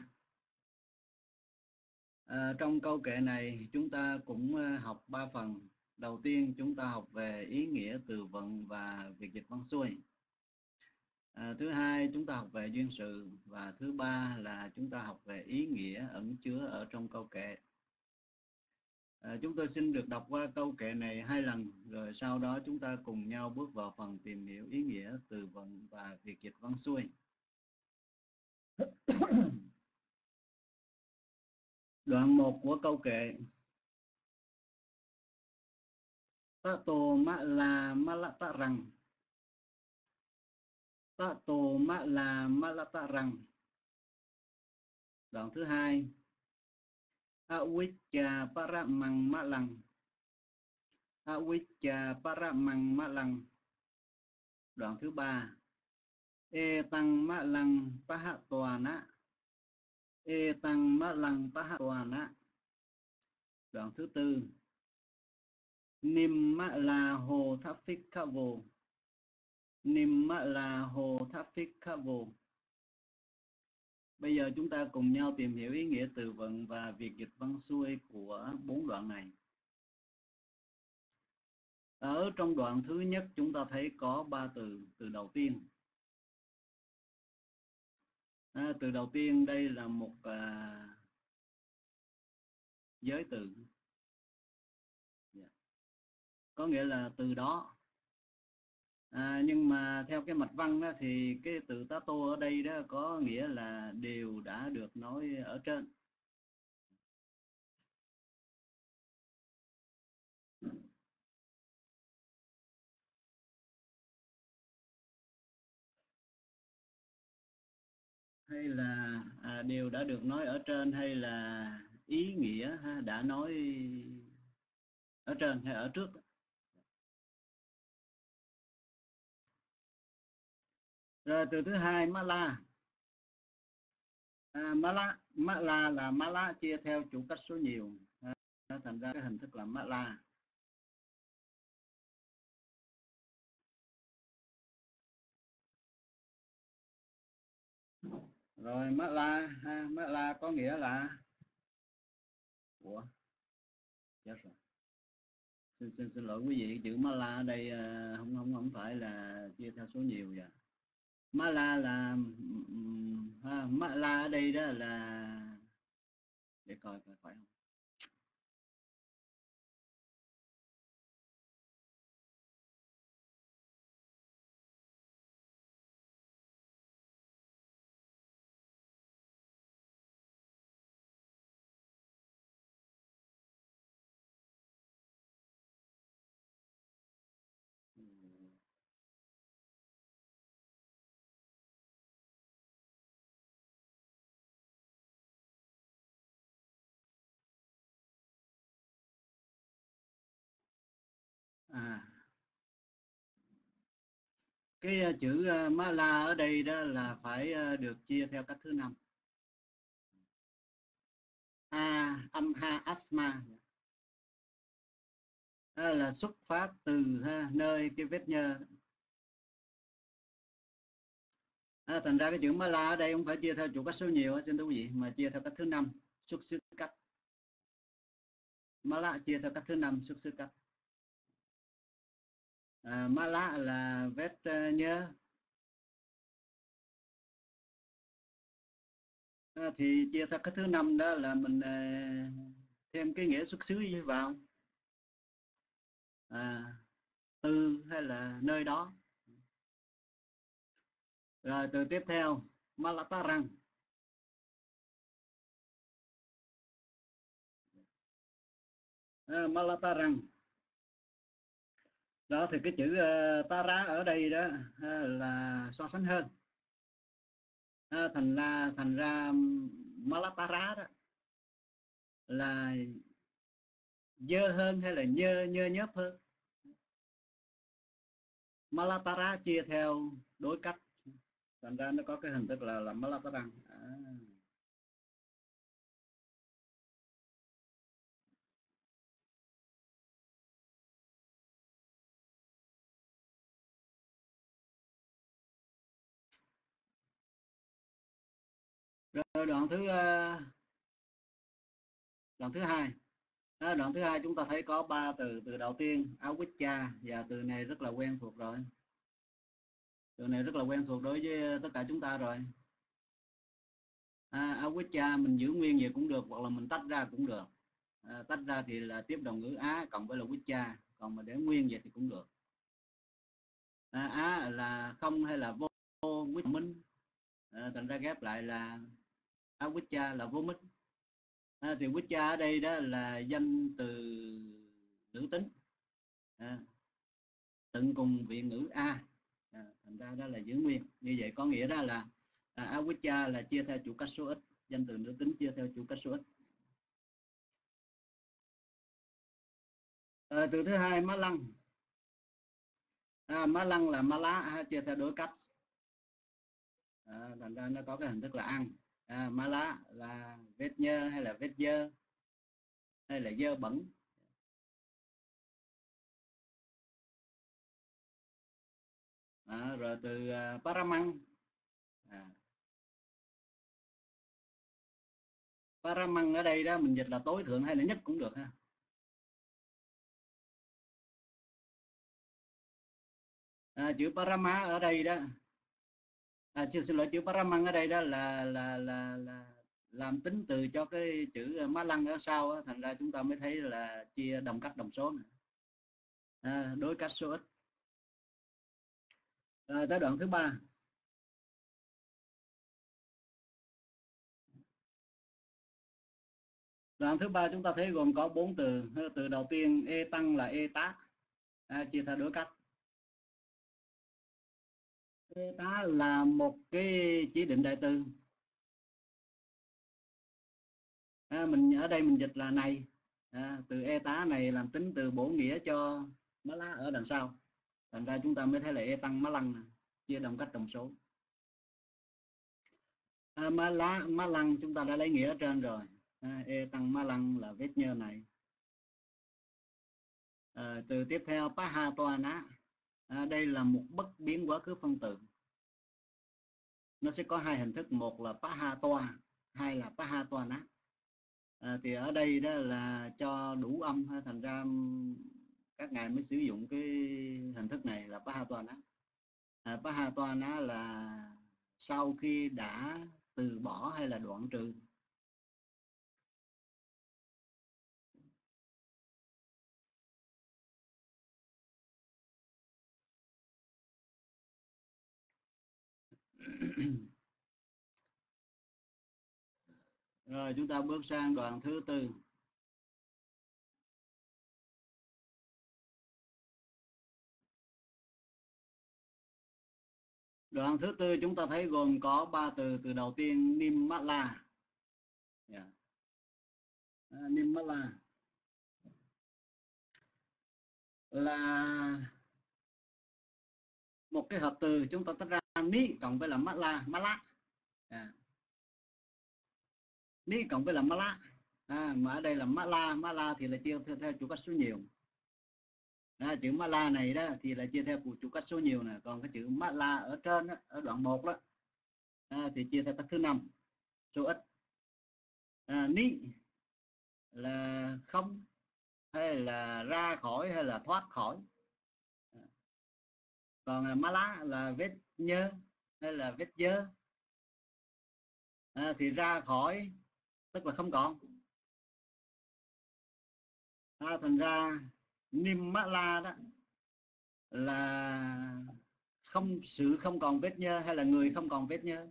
À, trong câu kệ này chúng ta cũng học ba phần. Đầu tiên chúng ta học về ý nghĩa từ vựng và việc dịch văn xuôi. À, thứ hai chúng ta học về duyên sự, và thứ ba là chúng ta học về ý nghĩa ẩn chứa ở trong câu kệ. À, chúng tôi xin được đọc qua câu kệ này hai lần, rồi sau đó chúng ta cùng nhau bước vào phần tìm hiểu ý nghĩa từ vựng và việc dịch văn xuôi. Đoạn một của câu kệ: Tato ma la ma la ta rằng, Tato ma la ma la ta rằng. Đoạn thứ hai: Avicca paramang ma lăng, Avicca paramang ma lăng. Đoạn thứ ba: E tăng ma lăng pahatwana, E tăng ma lăng pahatwana. Đoạn thứ tư: Nim ma la hồ tháp phích khá vô, Nim ma la hồ tháp phích khá vô. Bây giờ chúng ta cùng nhau tìm hiểu ý nghĩa từ vựng và việc dịch văn xuôi của bốn đoạn này. Ở trong đoạn thứ nhất chúng ta thấy có ba từ. Từ đầu tiên, à, từ đầu tiên đây là một à, giới từ, yeah. Có nghĩa là từ đó. À, nhưng mà theo cái mạch văn đó, thì cái từ tato ở đây đó có nghĩa là điều đã được nói ở trên. Hay là à, điều đã được nói ở trên, hay là ý nghĩa ha, đã nói ở trên hay ở trước. Rồi từ thứ hai, mala. À, mala, mala là mala chia theo chủ cách số nhiều, à, thành ra cái hình thức là mala. Rồi mala, ha, mala có nghĩa là Ủa? Chết rồi. Xin, xin, xin lỗi quý vị, chữ mala ở đây uh, không không không phải là chia theo số nhiều vậy. Mala là um, ha, mala ở đây đó là, để coi coi phải không. à, cái chữ ma la ở đây đó là phải được chia theo cách thứ năm. A âm ha asma đó là xuất phát từ ha, nơi cái vết nhơ. À, thành ra cái chữ ma la ở đây không phải chia theo chủ cách số nhiều xin thưa quý vị, mà chia theo cách thứ năm, xuất xứ cách. Ma la chia theo cách thứ năm, xuất xứ cách. À, ma la là vết uh, nhơ. À, thì chia theo cách thứ năm đó là mình uh, thêm cái nghĩa xuất xứ vào, à, từ hay là nơi đó. Rồi từ tiếp theo Malatarang. À, Malatarang đó thì cái chữ uh, Tara ở đây đó uh, là so sánh hơn. À, thành ra thành ra Malatara đó là dơ hơn hay là nhơ nhơ nhớp hơn. Malatara chia theo đối cách, thành ra nó có cái hình thức là là Malatarang. À. Rồi đoạn thứ uh, đoạn thứ hai. À, đoạn thứ hai chúng ta thấy có ba từ. Từ đầu tiên Awicca, và từ này rất là quen thuộc rồi. Từ này rất là quen thuộc đối với tất cả chúng ta rồi. À, Awicca mình giữ nguyên vậy cũng được, hoặc là mình tách ra cũng được. À, tách ra thì là tiếp đồng ngữ á cộng với là Wicca, còn mà để nguyên vậy thì cũng được. À, á là không hay là vô, vô minh, à, thành ra ghép lại là Awicca là vô minh. À, thì Wicca ở đây đó là danh từ nữ tính, à, tận cùng viện ngữ a, à, thành ra đó là giữ nguyên. Như vậy có nghĩa đó là à, Awicca là chia theo chủ cách số ít, danh từ nữ tính chia theo chủ cách số ít. À, từ thứ hai má lăng. À, má lăng là má lá chia theo đối cách, à, thành ra nó có cái hình thức là ăn. À, má lá là vết nhơ hay là vết dơ hay là dơ bẩn. À, rồi từ uh, paramang. À, paramang ở đây đó mình dịch là tối thượng hay là nhất cũng được ha. À, chữ parama ở đây đó, à, chưa xin lỗi, chữ paramang ở đây đó là là là là làm tính từ cho cái chữ má lăng ở sau đó, thành ra chúng ta mới thấy là chia đồng cách đồng số này. À, đối cách số ít. Rồi tới đoạn thứ ba. Đoạn thứ ba chúng ta thấy gồm có bốn từ. Từ đầu tiên e tăng là e tá, à, chia theo đối cách. E tá là một cái chỉ định đại từ. À, mình ở đây mình dịch là này. À, từ e tá này làm tính từ bổ nghĩa cho má lá ở đằng sau. Thành ra chúng ta mới thấy là e tăng má lăng, chia đồng cách đồng số. À, má lá má lăng chúng ta đã lấy nghĩa ở trên rồi. À, e tăng má lăng là vết nhơ này. À, từ tiếp theo paha toa ná. À, đây là một bất biến quá khứ phân tử. Nó sẽ có hai hình thức, một là paha toa, hai là paha toa ná. À, thì ở đây đó là cho đủ âm, thành ra các ngài mới sử dụng cái hình thức này là paha toa ná. À, paha toa ná là sau khi đã từ bỏ hay là đoạn trừ. Rồi chúng ta bước sang đoạn thứ tư. Đoạn thứ tư chúng ta thấy gồm có ba từ. Từ đầu tiên Nimmala. Yeah. À, Nimmala là một cái hợp từ chúng ta tách ra ni cộng với là mala mala à. Ni cộng với là mala à, mà ở đây là mala mala thì là chia theo, theo chủ cách số nhiều à, chữ mala này đó thì là chia theo chủ cách số nhiều nè, còn cái chữ mala ở trên đó, ở đoạn một đó à, thì chia theo cách thứ năm số ít à, ni là không hay là ra khỏi hay là thoát khỏi, còn mala là vết nhơ hay là vết dơ à, thì ra khỏi tức là không còn à, thành ra nimmala đó là không sự không còn vết nhơ hay là người không còn vết nhơ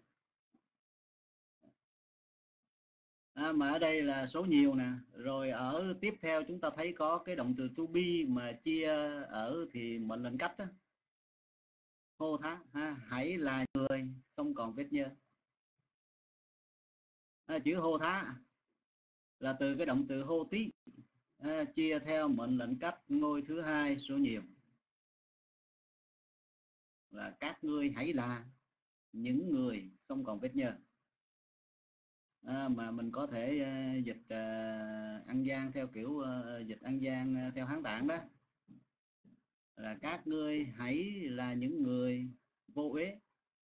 à, mà ở đây là số nhiều nè. Rồi ở tiếp theo chúng ta thấy có cái động từ to be mà chia ở thì mệnh lệnh cách đó, hô thá ha, hãy là người không còn vết nhơ à, chữ hô thá là từ cái động từ hô tí à, chia theo mệnh lệnh cách ngôi thứ hai số nhiều là các ngươi hãy là những người không còn vết nhơ à, mà mình có thể uh, dịch uh, ăn gian theo kiểu uh, dịch ăn gian uh, theo Hán Tạng đó là các ngươi hãy là những người vô uế.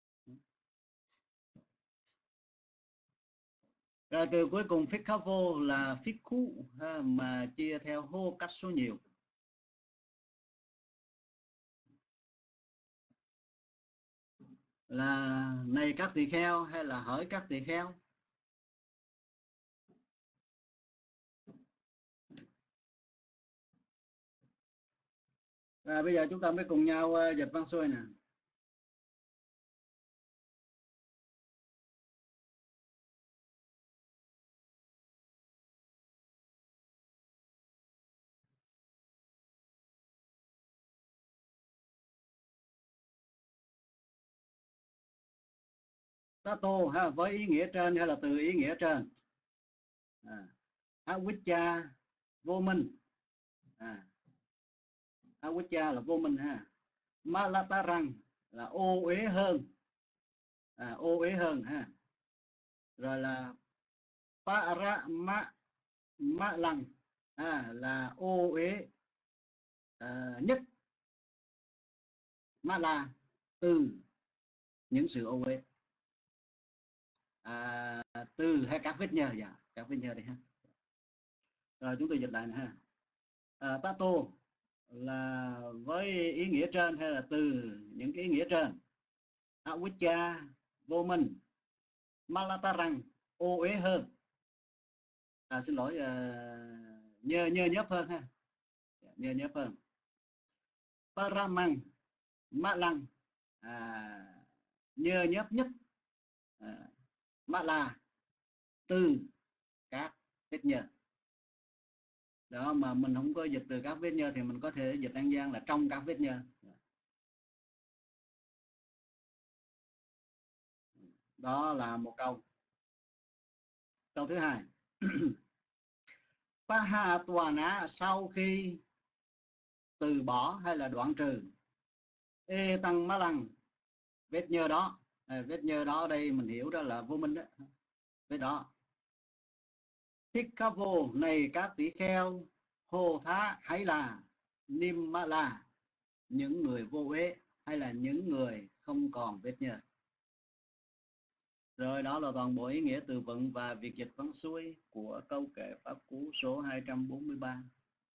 Rồi từ cuối cùng phích khá vô là phích khu ha, mà chia theo hô cách số nhiều là này các tỳ kheo hay là hỡi các tỳ kheo. Và bây giờ chúng ta mới cùng nhau uh, dịch văn xuôi nè. Tato ha, với ý nghĩa trên hay là từ ý nghĩa trên à, avijja vô minh à, avijja là vô minh ha, malatarang là ô uế hơn à, ô uế hơn ha, rồi là parama ma lăng à, là ô uế à, nhất, ma là từ những sự ô uế à, từ hay các vết nhơ dạ các vết nhơ đây ha. Rồi chúng tôi dịch lại nè ha à, tato là với ý nghĩa trên hay là từ những cái ý nghĩa trên, avijja vô minh, malatarang ô uế hơn à, xin lỗi uh, nhơ nhơ nhớp hơn ha, nhơ nhớp hơn, paramang ma lăng à, nhơ nhớp nhất à, ma là từ các vết nhơ đó, mà mình không có dịch từ các vết nhơ thì mình có thể dịch ăn gian là trong các vết nhơ. Đó là một câu. Câu thứ hai Pahatwana sau khi từ bỏ hay là đoạn trừ ê tăng má lăng vết nhơ đó à, vết nhơ đó đây mình hiểu đó là vô minh đó vết đó. Phikkhavo này các tỷ kheo, hô thá hãy là nimmala những người vô uế hay là những người không còn vết nhơ. Rồi đó là toàn bộ ý nghĩa từ vựng và việc dịch văn xuôi của câu kệ pháp cú số hai trăm bốn mươi ba.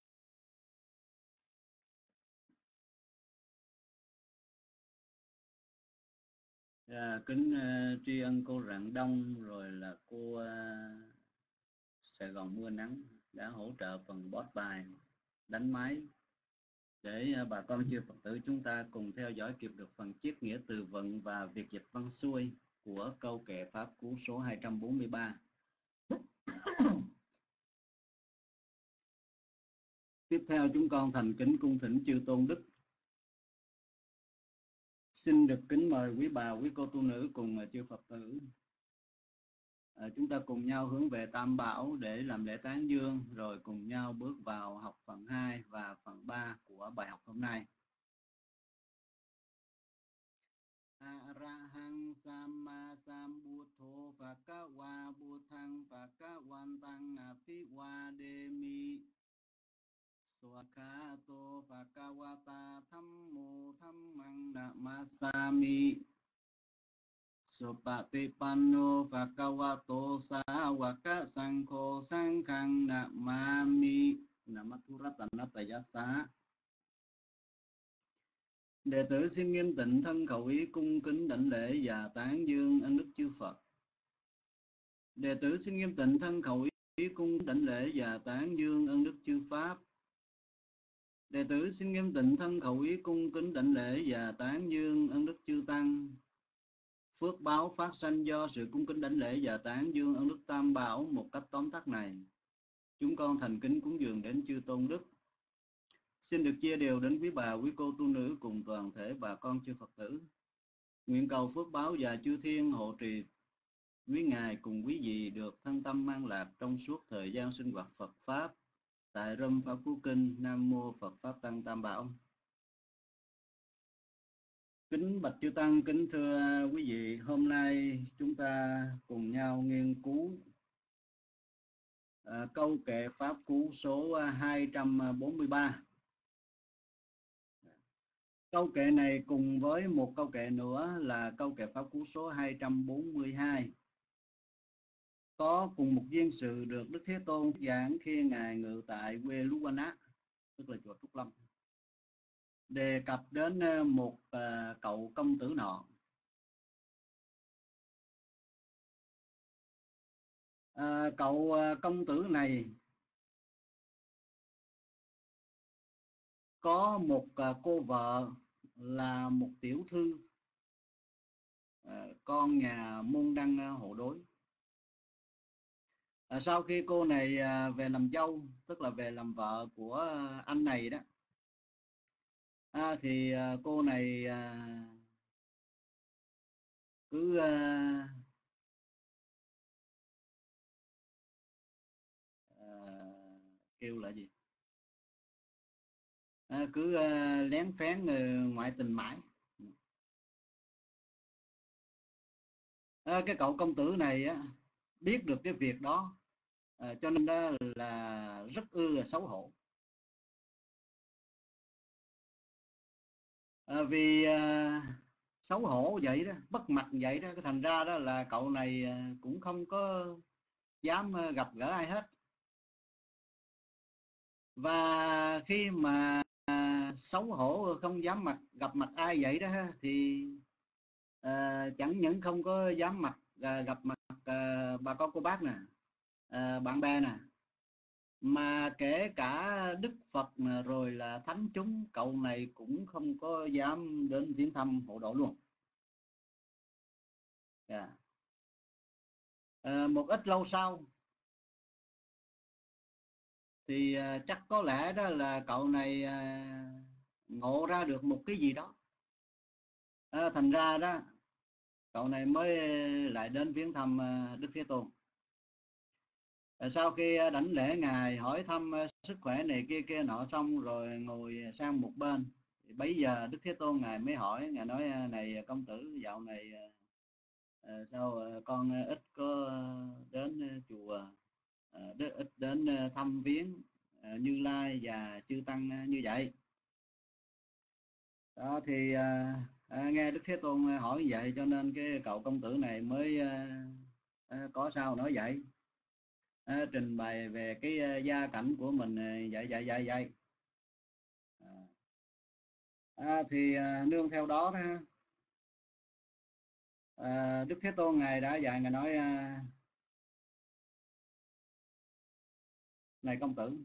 À, kính uh, tri ân cô Rạng Đông rồi là cô uh, Sài Gòn Mưa Nắng đã hỗ trợ phần post bài đánh máy để uh, bà con chư Phật tử chúng ta cùng theo dõi kịp được phần chiết nghĩa từ vựng và việc dịch văn xuôi của câu kệ pháp cú số hai trăm bốn mươi ba. Tiếp theo chúng con thành kính cung thỉnh chư tôn đức. Xin được kính mời quý bà, quý cô tu nữ cùng chư Phật tử À, chúng ta cùng nhau hướng về Tam Bảo để làm lễ tán dương, rồi cùng nhau bước vào học phần hai và phần ba của bài học hôm nay. Arahang Samma Sambuddho Bhagava Buddhang Bhagavantam Aภิvādemi Swakato Bhagavata Thammo Dhammang Namasami Supatipanno Bhagavato Sāvaka Saṅkho Saṅghang Namami. Namathuratanatayassa. Đệ tử xin nghiêm tịnh thân khẩu ý cung kính đảnh lễ và tán dương ân đức chư Phật. Đệ tử xin nghiêm tịnh thân khẩu ý cung đảnh lễ và tán dương ân đức chư Pháp. Đệ tử xin nghiêm tịnh thân khẩu ý cung kính đảnh lễ và tán dương ân đức chư Tăng. Phước báo phát sanh do sự cung kính đảnh lễ và tán dương ân đức Tam Bảo một cách tóm tắt này, chúng con thành kính cúng dường đến chư Tôn Đức. Xin được chia đều đến quý bà, quý cô tu nữ cùng toàn thể bà con chư Phật tử. Nguyện cầu phước báo và chư thiên hộ trì quý ngài cùng quý vị được thân tâm an lạc trong suốt thời gian sinh hoạt Phật Pháp tại Râm Pháp Cú Kinh. Nam Mô Phật Pháp Tăng Tam Bảo. Kính bạch chư Tăng, kính thưa quý vị, hôm nay chúng ta cùng nhau nghiên cứu à, câu kệ Pháp Cú số hai trăm bốn mươi ba. Câu kệ này cùng với một câu kệ nữa là câu kệ Pháp Cú số hai trăm bốn mươi hai có cùng một duyên sự được Đức Thế Tôn giảng khi ngài ngự tại quê Luwana, tức là chùa Trúc Lâm, đề cập đến một uh, cậu công tử nọ. Uh, cậu uh, công tử này có một uh, cô vợ là một tiểu thư, uh, con nhà môn đăng uh, hộ đối. À, sau khi cô này à, về làm dâu, tức là về làm vợ của à, anh này đó, à, thì à, cô này à, cứ à, à, kêu là gì? À, cứ à, lén phén à, ngoại tình mãi. À, cái cậu công tử này á, biết được cái việc đó, à, cho nên đó là rất ư xấu hổ. À, vì à, xấu hổ vậy đó, bất mặt vậy đó, cái thành ra đó là cậu này à, cũng không có dám gặp gỡ ai hết. Và khi mà à, xấu hổ không dám mặt gặp mặt ai vậy đó thì à, chẳng những không có dám mặt à, gặp mặt à, bà con cô bác nè, à, bạn bè nè, mà kể cả Đức Phật nè, rồi là thánh chúng, cậu này cũng không có dám đến viếng thăm hộ độ luôn. Yeah. À, một ít lâu sau thì à, chắc có lẽ đó là cậu này à, ngộ ra được một cái gì đó, à, thành ra đó cậu này mới lại đến viếng thăm à, Đức Thế Tôn. À, sau khi đảnh lễ ngài, hỏi thăm à, sức khỏe này kia kia nọ xong rồi ngồi sang một bên, thì bấy giờ Đức Thế Tôn ngài mới hỏi, ngài nói này công tử, dạo này à, sao à, con ít có đến chùa, à, ít đến thăm viếng à, Như Lai và chư tăng như vậy. Đó thì à, à, nghe Đức Thế Tôn hỏi vậy cho nên cái cậu công tử này mới à, à, có sao nói vậy, à, trình bày về cái à, gia cảnh của mình vậy vậy vậy vậy. À, à, thì à, nương theo đó đó à, Đức Thế Tôn ngài đã dạy, ngài nói à, này công tử,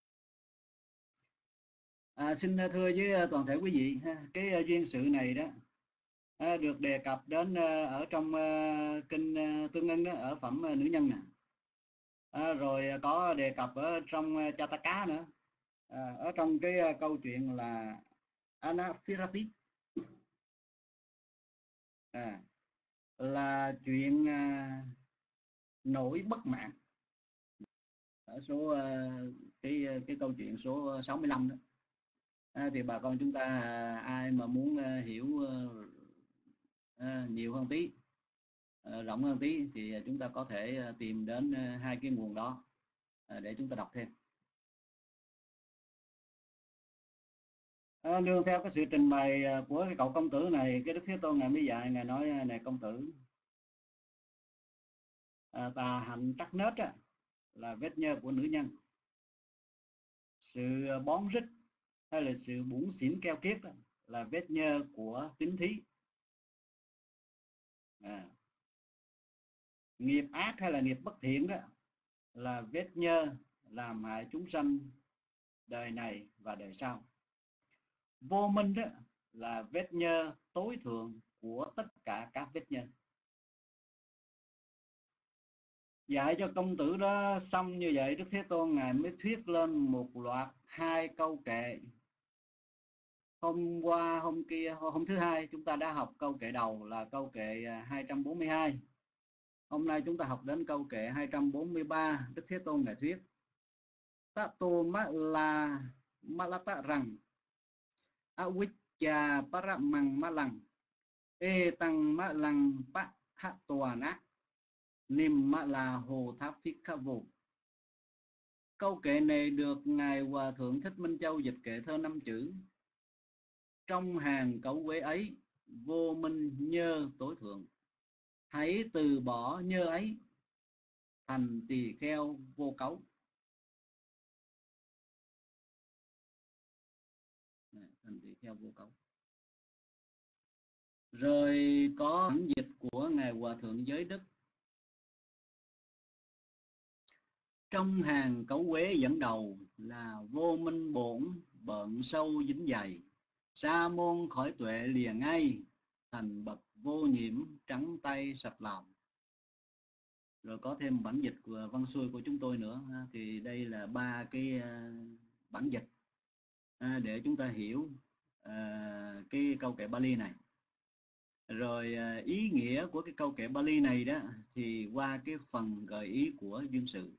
à, xin thưa với toàn thể quý vị, cái duyên sự này đó à, được đề cập đến à, ở trong à, kinh à, Tương Ưng đó, ở phẩm à, nữ nhân nè, à, rồi có đề cập ở trong uh, Chataka nữa, à, ở trong cái uh, câu chuyện là Anaphirapit, à, là chuyện uh, nỗi bất mãn. Ở số uh, cái cái câu chuyện số sáu mươi lăm đó. À, thì bà con chúng ta ai mà muốn uh, hiểu uh, uh, nhiều hơn tí, uh, rộng hơn tí thì chúng ta có thể uh, tìm đến uh, hai cái nguồn đó uh, để chúng ta đọc thêm. À, nương theo cái sự trình bày của cái cậu công tử này, cái Đức Thế Tôn ngài mới dạy, ngài nói này công tử, à, tà hạnh trắc nết á, là vết nhơ của nữ nhân, sự bón rít hay là sự bủn xỉn keo kiết đó, là vết nhơ của tín thí. À, nghiệp ác hay là nghiệp bất thiện đó là vết nhơ làm hại chúng sanh đời này và đời sau. Vô minh đó là vết nhơ tối thượng của tất cả các vết nhơ. Dạy cho công tử đó xong như vậy, Đức Thế Tôn ngài mới thuyết lên một loạt hai câu kệ. Hôm qua hôm kia hôm thứ hai chúng ta đã học câu kệ đầu là câu kệ hai trăm bốn mươi hai. Hôm nay chúng ta học đến câu kệ hai trăm bốn mươi ba. Đức Thế Tôn ngài thuyết Tato ma la ma la ta rằng awicca paramang ma lăng e tăng ma lăng pa ha tòa nát nim ma la hồ tháp phiết khá vô. Câu kệ này được ngài Hòa Thượng Thích Minh Châu dịch kệ thơ năm chữ: trong hàng cấu quế ấy vô minh nhơ tối thượng, hãy từ bỏ nhơ ấy thành tỳ kheo vô cấu. Thành tỳ kheo vô cấu. Rồi có bản dịch của ngài Hòa Thượng Giới Đức: trong hàng cấu quế dẫn đầu là vô minh bổn bận sâu dính dày, sa môn khỏi tuệ lìa ngay, thành bậc vô nhiễm trắng tay sạch lòng. Rồi có thêm bản dịch của văn xuôi của chúng tôi nữa. Thì đây là ba cái bản dịch để chúng ta hiểu cái câu kệ Bali này. Rồi ý nghĩa của cái câu kệ Bali này đó thì qua cái phần gợi ý của duyên sự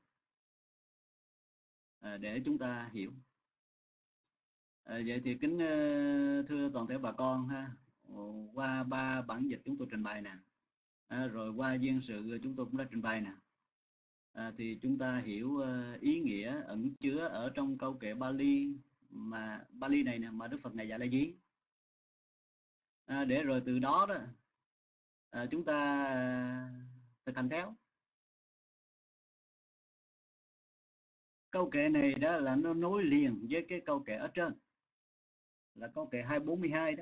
để chúng ta hiểu. À, vậy thì kính thưa toàn thể bà con ha, qua ba bản dịch chúng tôi trình bày nè, à, rồi qua duyên sự chúng tôi cũng đã trình bày nè, à, thì chúng ta hiểu uh, ý nghĩa ẩn chứa ở trong câu kệ Bali mà Bali này nè mà Đức Phật ngài dạy là gì, à, để rồi từ đó đó à, chúng ta thực hành theo. Câu kệ này đó là nó nối liền với cái câu kệ ở trên là câu kệ hai trăm bốn mươi hai đó.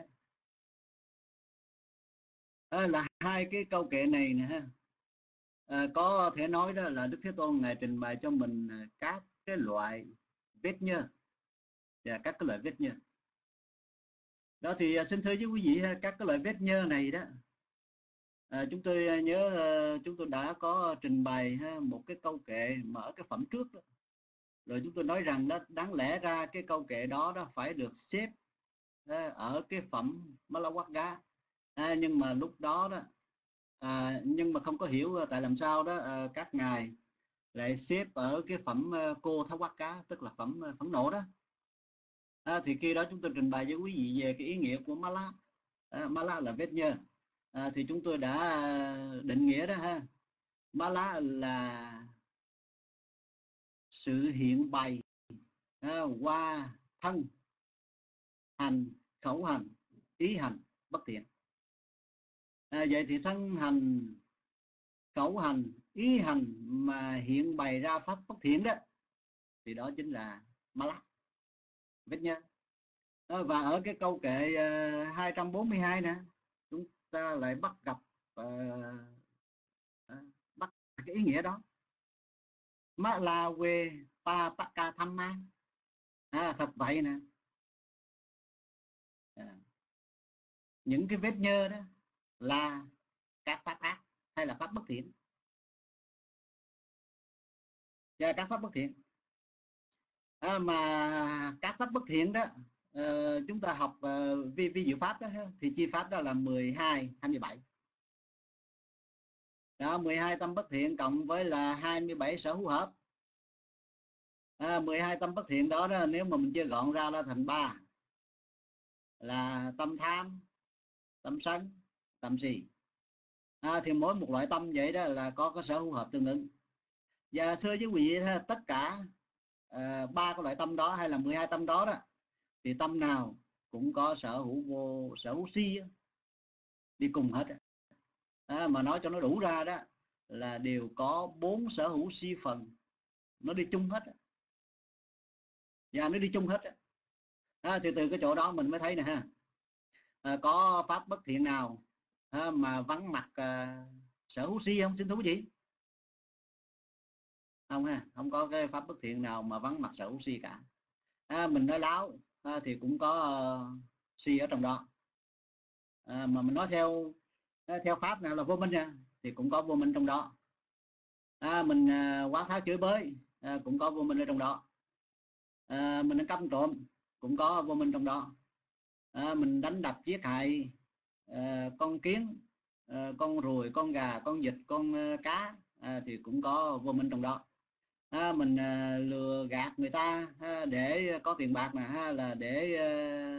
À, là hai cái câu kệ này nè ha, à, có thể nói đó là Đức Thế Tôn ngài trình bày cho mình các cái loại vết nhơ và các cái loại vết nhơ đó. Thì xin thưa với quý vị, các cái loại vết nhơ này đó, à, chúng tôi nhớ chúng tôi đã có trình bày ha, một cái câu kệ mà ở cái phẩm trước đó. Rồi chúng tôi nói rằng đó đáng lẽ ra cái câu kệ đó đó phải được xếp ở cái phẩm Malawakga, à, nhưng mà lúc đó đó à, nhưng mà không có hiểu tại làm sao đó à, các ngài lại xếp ở cái phẩm uh, cô tháo quát cá, tức là phẩm uh, phẫn nộ đó. À, thì khi đó chúng tôi trình bày với quý vị về cái ý nghĩa của Mala. À, Mala là vết nhơ, à, thì chúng tôi đã định nghĩa đó ha. Mala là sự hiện bày à, qua thân, hành, khẩu hành, ý hành bất thiện. À, vậy thì thân hành, khẩu hành, ý hành mà hiện bày ra pháp bất thiện đó thì đó chính là Mala, vết nhơ. À, và ở cái câu kệ uh, hai trăm bốn mươi hai nè, chúng ta lại bắt gặp uh, uh, bắt cái ý nghĩa đó. Ma la quê pa pa ca tham ma, à, thật vậy nè, à, những cái vết nhơ đó là các pháp ác hay là pháp bất thiện, và các pháp bất thiện à, mà các pháp bất thiện đó uh, chúng ta học uh, vi vi diệu pháp đó thì chi pháp đó là mười hai, hai mươi bảy. Đó, mười hai tâm bất thiện cộng với là hai mươi bảy sở hữu hợp. À, mười hai tâm bất thiện đó, đó nếu mà mình chia gọn ra là thành ba, là tâm tham, tâm sân, tâm si. À, thì mỗi một loại tâm vậy đó là có cái sở hữu hợp tương ứng. Và thưa với quý vị, tất cả à, ba cái loại tâm đó hay là mười hai tâm đó đó, thì tâm nào cũng có sở hữu vô sở hữu si đi cùng hết. À, mà nói cho nó đủ ra đó là đều có bốn sở hữu si phần, nó đi chung hết. Và nó đi chung hết. À, thì từ cái chỗ đó mình mới thấy nè ha, à, có pháp bất thiện nào à, mà vắng mặt à, sở hữu si không, xin thú gì? Không ha, không có cái pháp bất thiện nào mà vắng mặt sở hữu si cả. À, mình nói láo à, thì cũng có uh, si ở trong đó. À, mà mình nói theo theo pháp nào là vô minh nha, thì cũng có vô minh trong đó. À, mình à, quát tháo chửi bới à, cũng có vô minh ở trong đó. À, mình căm trộm cũng có vô minh trong đó. À, mình đánh đập giết hại à, con kiến, à, con ruồi, con gà, con vịt, con à, cá à, thì cũng có vô minh trong đó. À, mình à, lừa gạt người ta ha, để có tiền bạc nè, ha, là để à,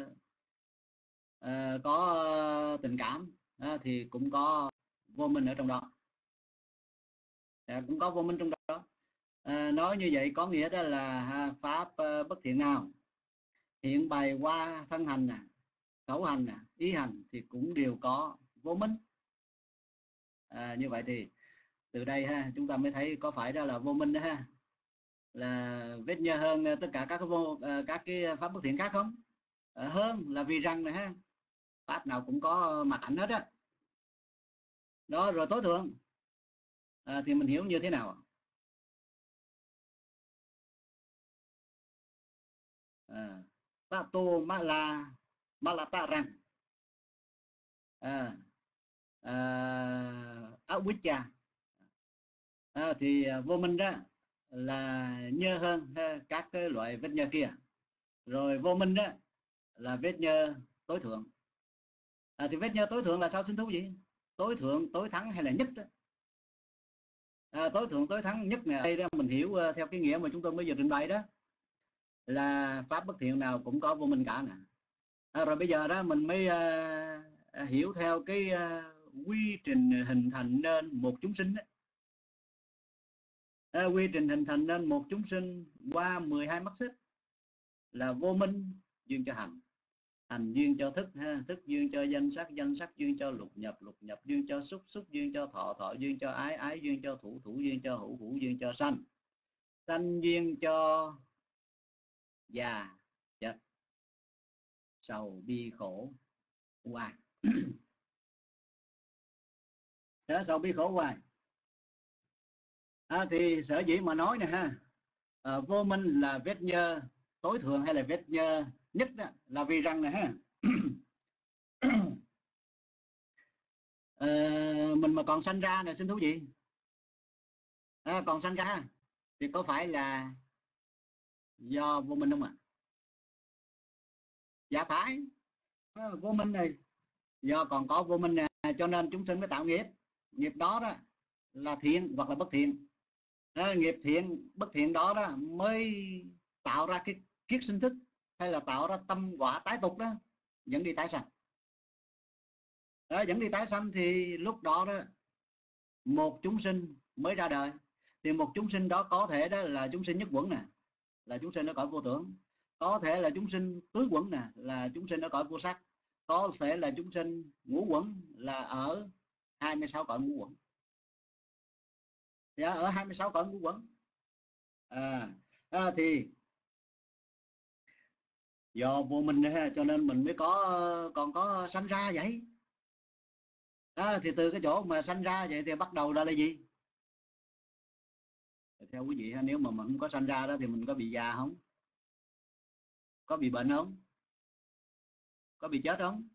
à, có à, tình cảm à, thì cũng có vô minh ở trong đó. À, cũng có vô minh trong đó. À, nói như vậy có nghĩa đó là à, pháp uh, bất thiện nào hiện bày qua thân hành nè, khẩu hành nè, ý hành thì cũng đều có vô minh. À, như vậy thì từ đây ha chúng ta mới thấy có phải đó là vô minh đó ha, là vết nhơ hơn tất cả các cái vô các cái pháp bất thiện khác không? À, hơn là vì rằng này ha, pháp nào cũng có mặt ảnh hết á. Đó, rồi tối thượng à, thì mình hiểu như thế nào? À, ta tô ma la ma la ta rằng à, à, avijja à, thì vô minh đó là nhơ hơn ha, các cái loại vết nhơ kia. Rồi vô minh đó là vết nhơ tối thượng. À, thì vết nhơ tối thượng là sao xin thú gì? Tối thượng, tối thắng hay là nhất đó? À, tối thượng, tối thắng, nhất này đây đó mình hiểu uh, theo cái nghĩa mà chúng tôi mới vừa trình bày đó, là pháp bất thiện nào cũng có vô minh cả nè. À, rồi bây giờ đó mình mới uh, hiểu theo cái uh, quy trình hình thành nên một chúng sinh đó. À, quy trình hình thành nên một chúng sinh qua mười hai mắt xích là vô minh duyên cho hành, hành duyên cho thức ha, thức duyên cho danh sắc, danh sắc duyên cho lục nhập, lục nhập duyên cho xúc, xúc duyên cho thọ, thọ duyên cho ái, ái duyên cho thủ, thủ duyên cho hữu, hữu duyên cho sanh, sanh duyên cho già, chết, sầu bi khổ hoài. Đó, sầu bi khổ hoài. À, thì sở dĩ mà nói nè ha, à, vô minh là vết nhơ tối thượng hay là vết nhơ nhất đó, là vì rằng nè ha, à, mình mà còn sanh ra nè xin thú gì, à, còn sanh ra thì có phải là do vô minh không ạ? À? Dạ phải, à, vô minh này do còn có vô minh nè, cho nên chúng sinh mới tạo nghiệp. Nghiệp đó đó là thiện hoặc là bất thiện. À, nghiệp thiện bất thiện đó đó mới tạo ra cái kiết sinh thức, hay là tạo ra tâm quả tái tục đó, dẫn đi tái sanh. Đó, dẫn đi tái sanh thì lúc đó đó một chúng sinh mới ra đời. Thì một chúng sinh đó có thể đó là chúng sinh nhất quẩn nè, là chúng sinh ở cõi vô tưởng. Có thể là chúng sinh tứ quẩn nè, là chúng sinh ở cõi vô sắc. Có thể là chúng sinh ngũ quẩn, là ở hai mươi sáu cõi ngũ quẩn. Dạ, ở hai mươi sáu cõi ngũ quẩn. À, à thì do vô minh ha, cho nên mình mới có còn có sanh ra vậy. À, thì từ cái chỗ mà sanh ra vậy thì bắt đầu ra là gì? Theo quý vị ha, nếu mà mình không có sanh ra đó thì mình có bị già không? Có bị bệnh không? Có bị chết không?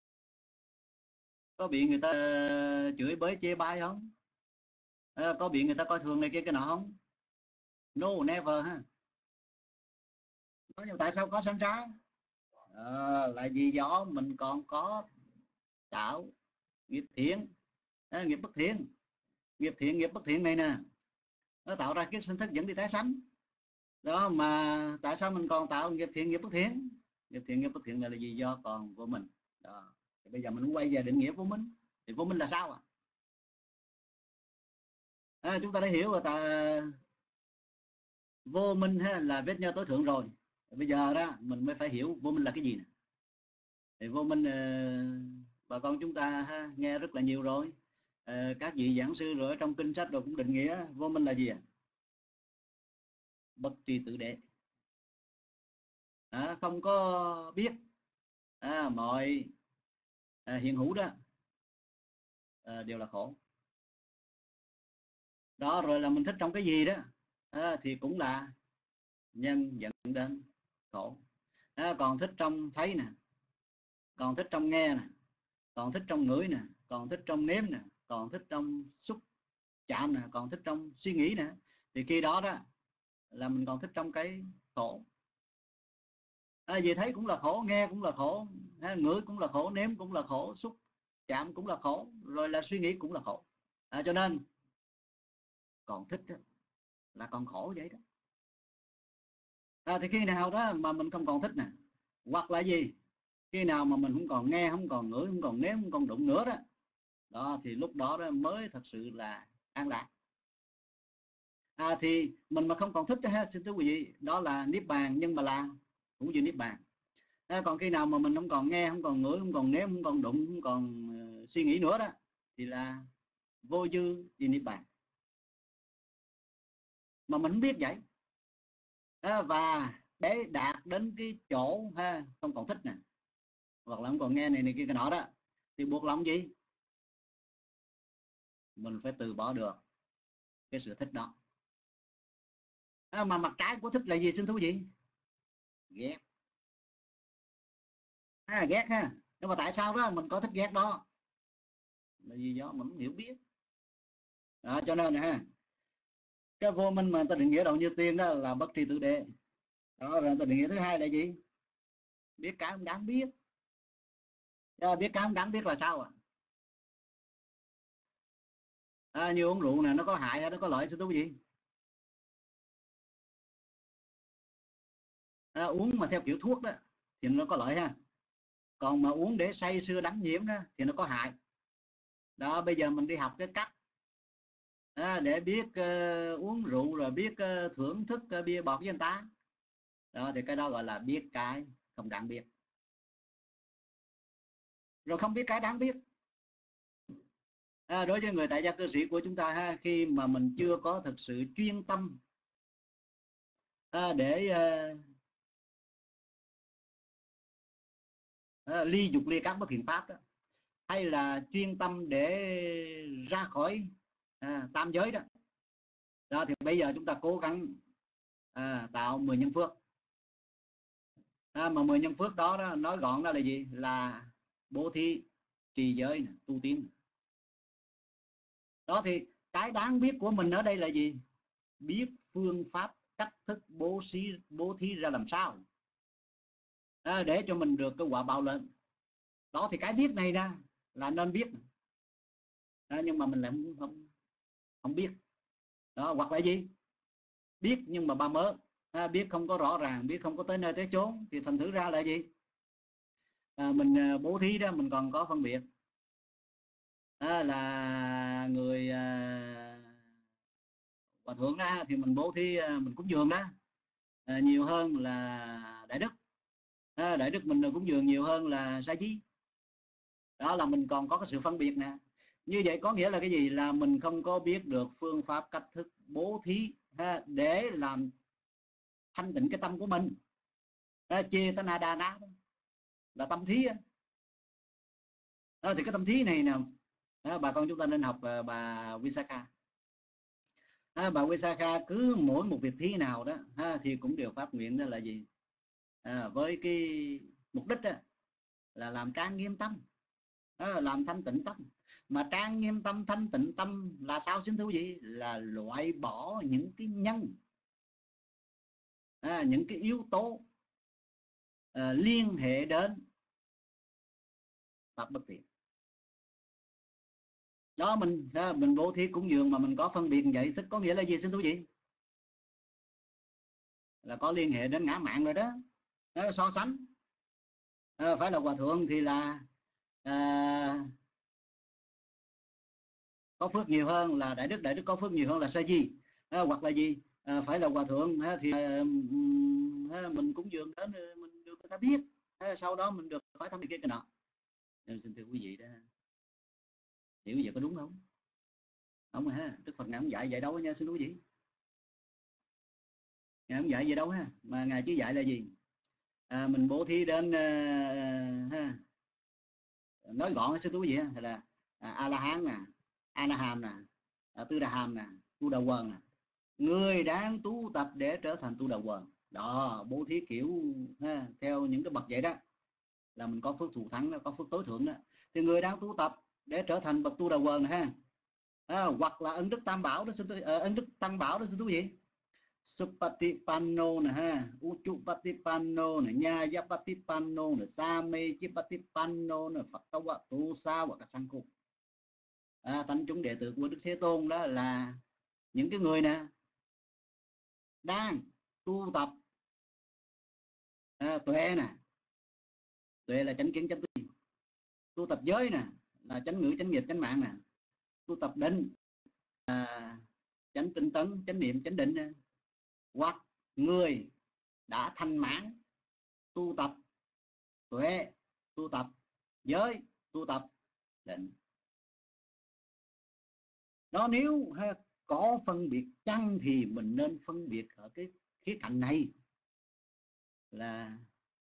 Có bị người ta chửi bới chê bai không? À, có bị người ta coi thường này kia cái nọ không? No, never ha. Tại sao có sanh ra? À, là vì do mình còn có tạo nghiệp thiện, à, nghiệp bất thiện. nghiệp thiện nghiệp bất thiện này nè, nó tạo ra kiết sinh thức dẫn đi tái sanh. Đó mà tại sao mình còn tạo nghiệp thiện nghiệp bất thiện? Nghiệp thiện nghiệp bất thiện này là gì? Do còn vô minh. Đó. Thì bây giờ mình quay về định nghĩa vô minh. Thì vô minh là sao ạ? À? À, chúng ta đã hiểu rồi, ta vô minh ha, là vết nhơ tối thượng rồi. Bây giờ đó mình mới phải hiểu vô minh là cái gì nè. Thì vô minh bà con chúng ta ha, nghe rất là nhiều rồi. À, các vị giảng sư rồi trong kinh sách rồi cũng định nghĩa vô minh là gì ạ? À? Bất tri tự đệ. À, không có biết à, mọi à, hiện hữu đó à, đều là khổ. Đó rồi là mình thích trong cái gì đó à, thì cũng là nhân dẫn đến khổ. À, còn thích trong thấy nè, còn thích trong nghe nè, còn thích trong ngửi nè, còn thích trong nếm nè, còn thích trong xúc chạm nè, còn thích trong suy nghĩ nè, thì khi đó đó là mình còn thích trong cái khổ. À, vì thấy cũng là khổ, nghe cũng là khổ, à, ngửi cũng là khổ, nếm cũng là khổ, xúc chạm cũng là khổ, rồi là suy nghĩ cũng là khổ. À, cho nên còn thích đó, là còn khổ vậy đó. À, thì khi nào đó mà mình không còn thích nè, hoặc là gì, khi nào mà mình không còn nghe, không còn ngửi, không còn nếm, không còn đụng nữa đó, đó thì lúc đó, đó mới thật sự là an lạc. À, thì mình mà không còn thích đó, ha, xin thưa quý vị, đó là niết bàn, nhưng mà là cũng như niết bàn. À, còn khi nào mà mình không còn nghe, không còn ngửi, không còn nếm, không còn đụng, không còn uh, suy nghĩ nữa đó, thì là vô dư thì niết bàn. Mà mình không biết vậy. À, và để đạt đến cái chỗ ha, không còn thích nè, hoặc là không còn nghe này này kia cái nọ đó, thì buộc lòng gì? Mình phải từ bỏ được cái sự thích đó. À, mà mặt trái của thích là gì xin thú vị? Ghét. À, ghét ha. Nhưng mà tại sao đó mình có thích ghét đó? Là vì do mình không hiểu biết. À, cho nên ha, cái vô minh mà ta định nghĩa đầu như tiên đó là bất tri tự đệ. Đó, rồi ta định nghĩa thứ hai là gì? Biết cái không đáng biết. À, biết cái không đáng biết là sao ạ? À? À, như uống rượu nè, nó có hại hay nó có lợi xin thú vị? À, uống mà theo kiểu thuốc đó thì nó có lợi ha. Còn mà uống để say sưa đắm nhiễm đó thì nó có hại. Đó, bây giờ mình đi học cái cách à, để biết uh, uống rượu rồi biết uh, thưởng thức uh, bia bọt với anh ta. Đó thì cái đó gọi là biết cái không đáng biết. Rồi không biết cái đáng biết. À, đối với người tại gia cư sĩ của chúng ta ha, khi mà mình chưa có thực sự chuyên tâm à, để uh, à, ly dục ly các bất thiện pháp đó, hay là chuyên tâm để ra khỏi à, tam giới đó. Đó thì bây giờ chúng ta cố gắng à, tạo mười nhân phước. À, mà mười nhân phước đó, đó nói gọn đó là gì? Là bố thí, trì giới, tu tiến. Đó thì cái đáng biết của mình ở đây là gì? Biết phương pháp cách thức bố thí, bố thí ra làm sao à, để cho mình được cái quả báo lớn. Đó thì cái biết này ra là nên biết à, nhưng mà mình lại không, không, không biết. Đó, hoặc là gì? Biết nhưng mà ba mớ à, biết không có rõ ràng, biết không có tới nơi tới chốn, thì thành thử ra là gì? À, mình à, bố thí đó mình còn có phân biệt à, là người à, hòa thượng ra thì mình bố thí à, mình cúng dường đó à, nhiều hơn là đại đức à, đại đức mình cúng dường nhiều hơn là sa chí. Đó là mình còn có cái sự phân biệt nè. Như vậy có nghĩa là cái gì? Là mình không có biết được phương pháp cách thức bố thí ha, để làm thanh tịnh cái tâm của mình. Chê ta na đa ná là tâm thí à, thì cái tâm thí này nè à, bà con chúng ta nên học à, bà Visakha à, bà Visakha cứ mỗi một việc thí nào đó à, thì cũng đều phát nguyện đó là gì à, với cái mục đích đó, là làm trang nghiêm tâm à, làm thanh tịnh tâm. Mà trang nghiêm tâm thanh tịnh tâm là sao xin thú vị? Là loại bỏ những cái nhân à, những cái yếu tố à, liên hệ đến pháp bất thiện. Đó, mình mình bố thí cúng dường mà mình có phân biệt như vậy, tức có nghĩa là gì xin thú vị? Là có liên hệ đến ngã mạn rồi đó, đó so sánh. À, phải là hòa thượng thì là à, có phước nhiều hơn là đại đức, đại đức có phước nhiều hơn là sa di, à, hoặc là gì à, phải là hòa thượng à, thì à, mình cúng dường đến mình được người ta biết, à, sau đó mình được hỏi thăm cái cái nọ. Nên xin thưa quý vị đó, hiểu vậy có đúng không? Không ha, Đức Phật ngài không dạy vậy đâu nha xin quý vị. Ngài không dạy vậy đâu ha, mà ngài chỉ dạy là gì? À, mình bố thí đến uh, ha, nói gọn xin quý vị ha, là à, a la hán nè, a na hàm nè, à, tư đà hàm nè, tu đà quần nè, người đang tu tập để trở thành tu đà quần. Đó, bố thí kiểu ha, theo những cái bậc vậy đó là mình có phước thù thắng đó, có phước tối thượng đó. Thì người đang tu tập để trở thành bậc tu đà quần này ha, à, hoặc là ân đức tam bảo đó xin tôi, uh, ân đức tăng bảo đó xin quý vị. Supatipanno nè ha, Uchupatipanno nè, Nyayapatipanno nè, Samechipatipanno nè, Phật tâu ạ, tu sa và các sang cung. À, tánh chúng đệ tử của Đức Thế Tôn đó là những cái người nè đang tu tập à, tuệ nè, tuệ là chánh kiến chánh tư, tu tập giới nè là chánh ngữ chánh nghiệp chánh mạng nè, tu tập định à, chánh tinh tấn chánh niệm chánh định nè, hoặc người đã thanh mãn tu tập tuệ, tu tập giới, tu tập định. Đó, nếu ha, có phân biệt chăng thì mình nên phân biệt ở cái khía cạnh này là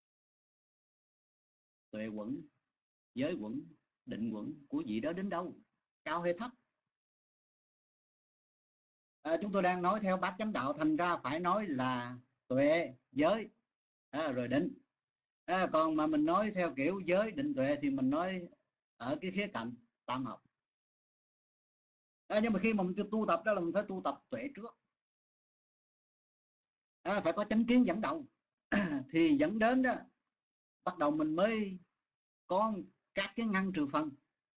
tuệ quẩn, giới quẩn, định quẩn của vị đó đến đâu, cao hay thấp. À, chúng tôi đang nói theo bát chánh đạo, thành ra phải nói là tuệ, giới à, rồi định. À, còn mà mình nói theo kiểu giới, định, tuệ thì mình nói ở cái khía cạnh tam học. À, nhưng mà khi mà mình tu tập đó là mình phải tu tập tuệ trước, à, phải có chánh kiến dẫn đầu thì dẫn đến đó bắt đầu mình mới có các cái ngăn trừ phần,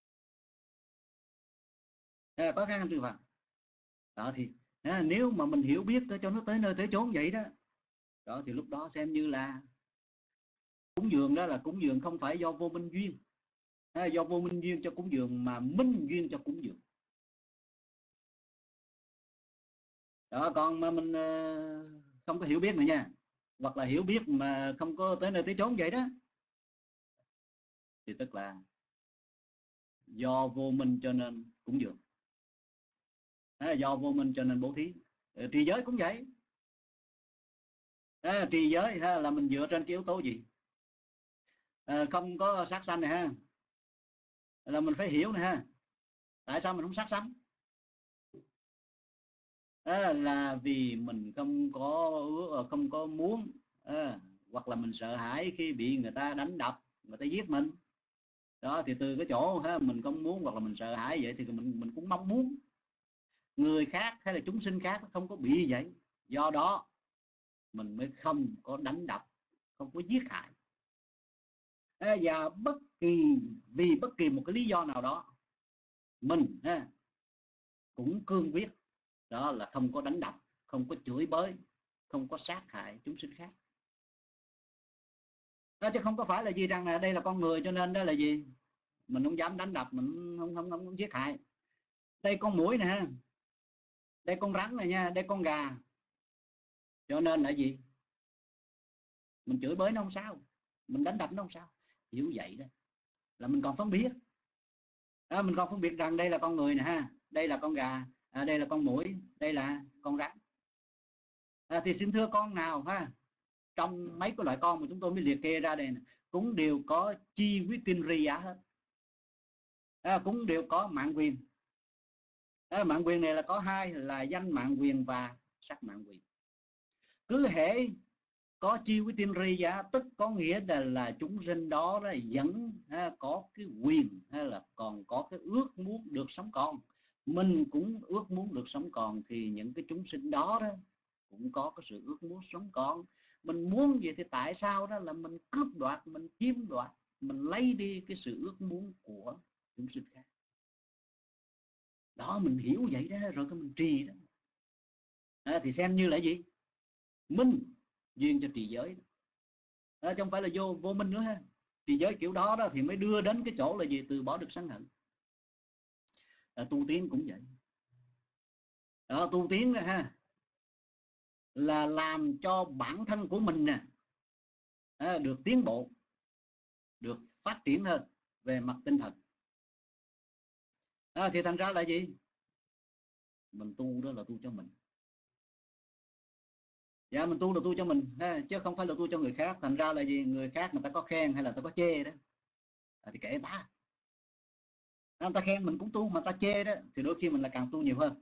à, có các ngăn trừ phần đó thì à, nếu mà mình hiểu biết cho nó tới nơi tới chốn vậy đó, đó thì lúc đó xem như là cúng dường đó là cúng dường không phải do vô minh duyên, à, do vô minh duyên cho cúng dường mà minh duyên cho cúng dường. Đó, còn mà mình uh, không có hiểu biết nữa nha, hoặc là hiểu biết mà không có tới nơi tới chốn vậy đó, thì tức là do vô minh cho nên cúng dường, à, do vô minh cho nên bố thí. À, trì giới cũng vậy, à, trì giới ha, là mình dựa trên cái yếu tố gì? À, không có sát sanh này ha, là mình phải hiểu này ha, tại sao mình không sát sanh? À, là vì mình không có không có muốn, à, hoặc là mình sợ hãi khi bị người ta đánh đập, người ta giết mình. Đó thì từ cái chỗ ha, mình không muốn hoặc là mình sợ hãi vậy thì mình mình cũng mong muốn người khác hay là chúng sinh khác không có bị vậy, do đó mình mới không có đánh đập, không có giết hại. À, và bất kỳ vì bất kỳ một cái lý do nào đó mình ha, cũng cương quyết đó là không có đánh đập, không có chửi bới, không có sát hại chúng sinh khác. Đó, chứ không có phải là gì rằng là đây là con người cho nên đó là gì mình không dám đánh đập, mình không không không, không giết hại. Đây con muỗi nè, đây con rắn này nha, đây con gà, cho nên là gì mình chửi bới nó không sao, mình đánh đập nó không sao. Hiểu vậy đó là mình còn phân biệt, à, mình còn phân biệt rằng đây là con người nè ha, đây là con gà, à, đây là con muỗi, đây là con rắn. À, thì xin thưa con nào ha, trong mấy cái loại con mà chúng tôi mới liệt kê ra đây này, cũng đều có chi với tin riya hết, à, cũng đều có mạng quyền. À, mạng quyền này là có hai là danh mạng quyền và sắc mạng quyền. Cứ hễ có chi với tin riya tức có nghĩa là, là chúng sinh đó, đó vẫn à, có cái quyền hay là còn có cái ước muốn được sống còn, mình cũng ước muốn được sống còn, thì những cái chúng sinh đó, đó cũng có cái sự ước muốn sống còn. Mình muốn gì thì tại sao đó là mình cướp đoạt, mình chiếm đoạt, mình lấy đi cái sự ước muốn của chúng sinh khác. Đó, mình hiểu vậy đó, rồi cái mình trì đó. À, thì xem như là gì? Minh duyên cho trì giới. À, chứ không phải là vô vô minh nữa ha. Trì giới kiểu đó đó thì mới đưa đến cái chỗ là gì? Từ bỏ được sân hận. À, tu tiến cũng vậy. Đó, tu tiến đó, ha, là làm cho bản thân của mình nè à, được tiến bộ, được phát triển hơn về mặt tinh thần. À, thì thành ra là gì? Mình tu đó là tu cho mình. Dạ, mình tu là tu cho mình ha, chứ không phải là tu cho người khác. Thành ra là gì? Người khác người ta có khen hay là ta có chê đó à, thì kệ người ta. Người ta khen mình cũng tu, mà ta chê đó thì đôi khi mình là càng tu nhiều hơn.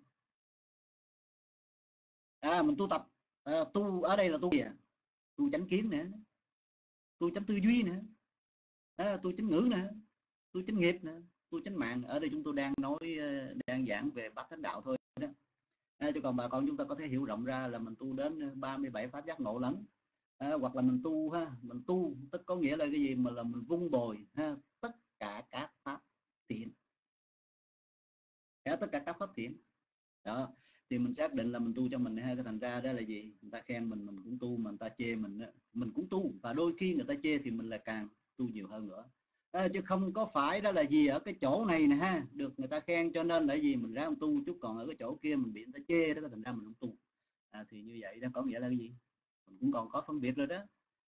À, mình tu tập à, tu ở đây là tu gì à? Tu chánh kiến nữa, tu chánh tư duy nữa, à, tu chánh ngữ nữa, tu chánh nghiệp nữa, tu chánh mạng. Ở đây chúng tôi đang nói, đang giảng về bát chánh đạo thôi đó. À, chứ còn bà con chúng ta có thể hiểu rộng ra là mình tu đến ba mươi bảy pháp giác ngộ lắm. À, hoặc là mình tu ha, mình tu tức có nghĩa là cái gì? Mà là mình vun bồi ha, tất cả các pháp thiện, cả tất cả các pháp thiện đó, thì mình xác định là mình tu cho mình ha. Cái thành ra đó là gì? Người ta khen mình mình cũng tu, mà người ta chê mình mình cũng tu, và đôi khi người ta chê thì mình là càng tu nhiều hơn nữa. À, chứ không có phải đó là gì ở cái chỗ này nè ha, được người ta khen cho nên là gì mình ráng tu, chút còn ở cái chỗ kia mình bị người ta chê đó, cái thành ra mình không tu. À, thì như vậy đó có nghĩa là cái gì? Mình cũng còn có phân biệt rồi đó.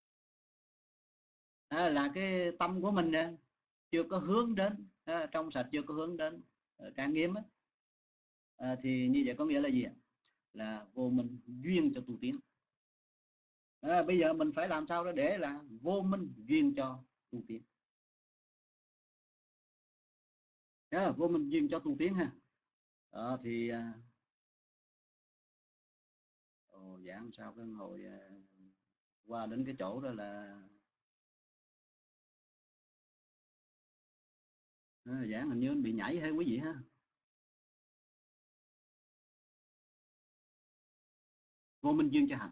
À, là cái tâm của mình nè chưa có hướng đến à, trong sạch, chưa có hướng đến uh, trang nghiêm á. À, thì như vậy có nghĩa là gì? Là vô minh duyên cho tu tiến. À, bây giờ mình phải làm sao đó để là vô minh duyên cho tu tiến. À, vô minh duyên cho tu tiến ha. À, thì à, ồ, giảng sao cái hồi à, qua đến cái chỗ đó là à, giảng hình như bị nhảy hay quý vị ha. Vô minh duyên cho hành.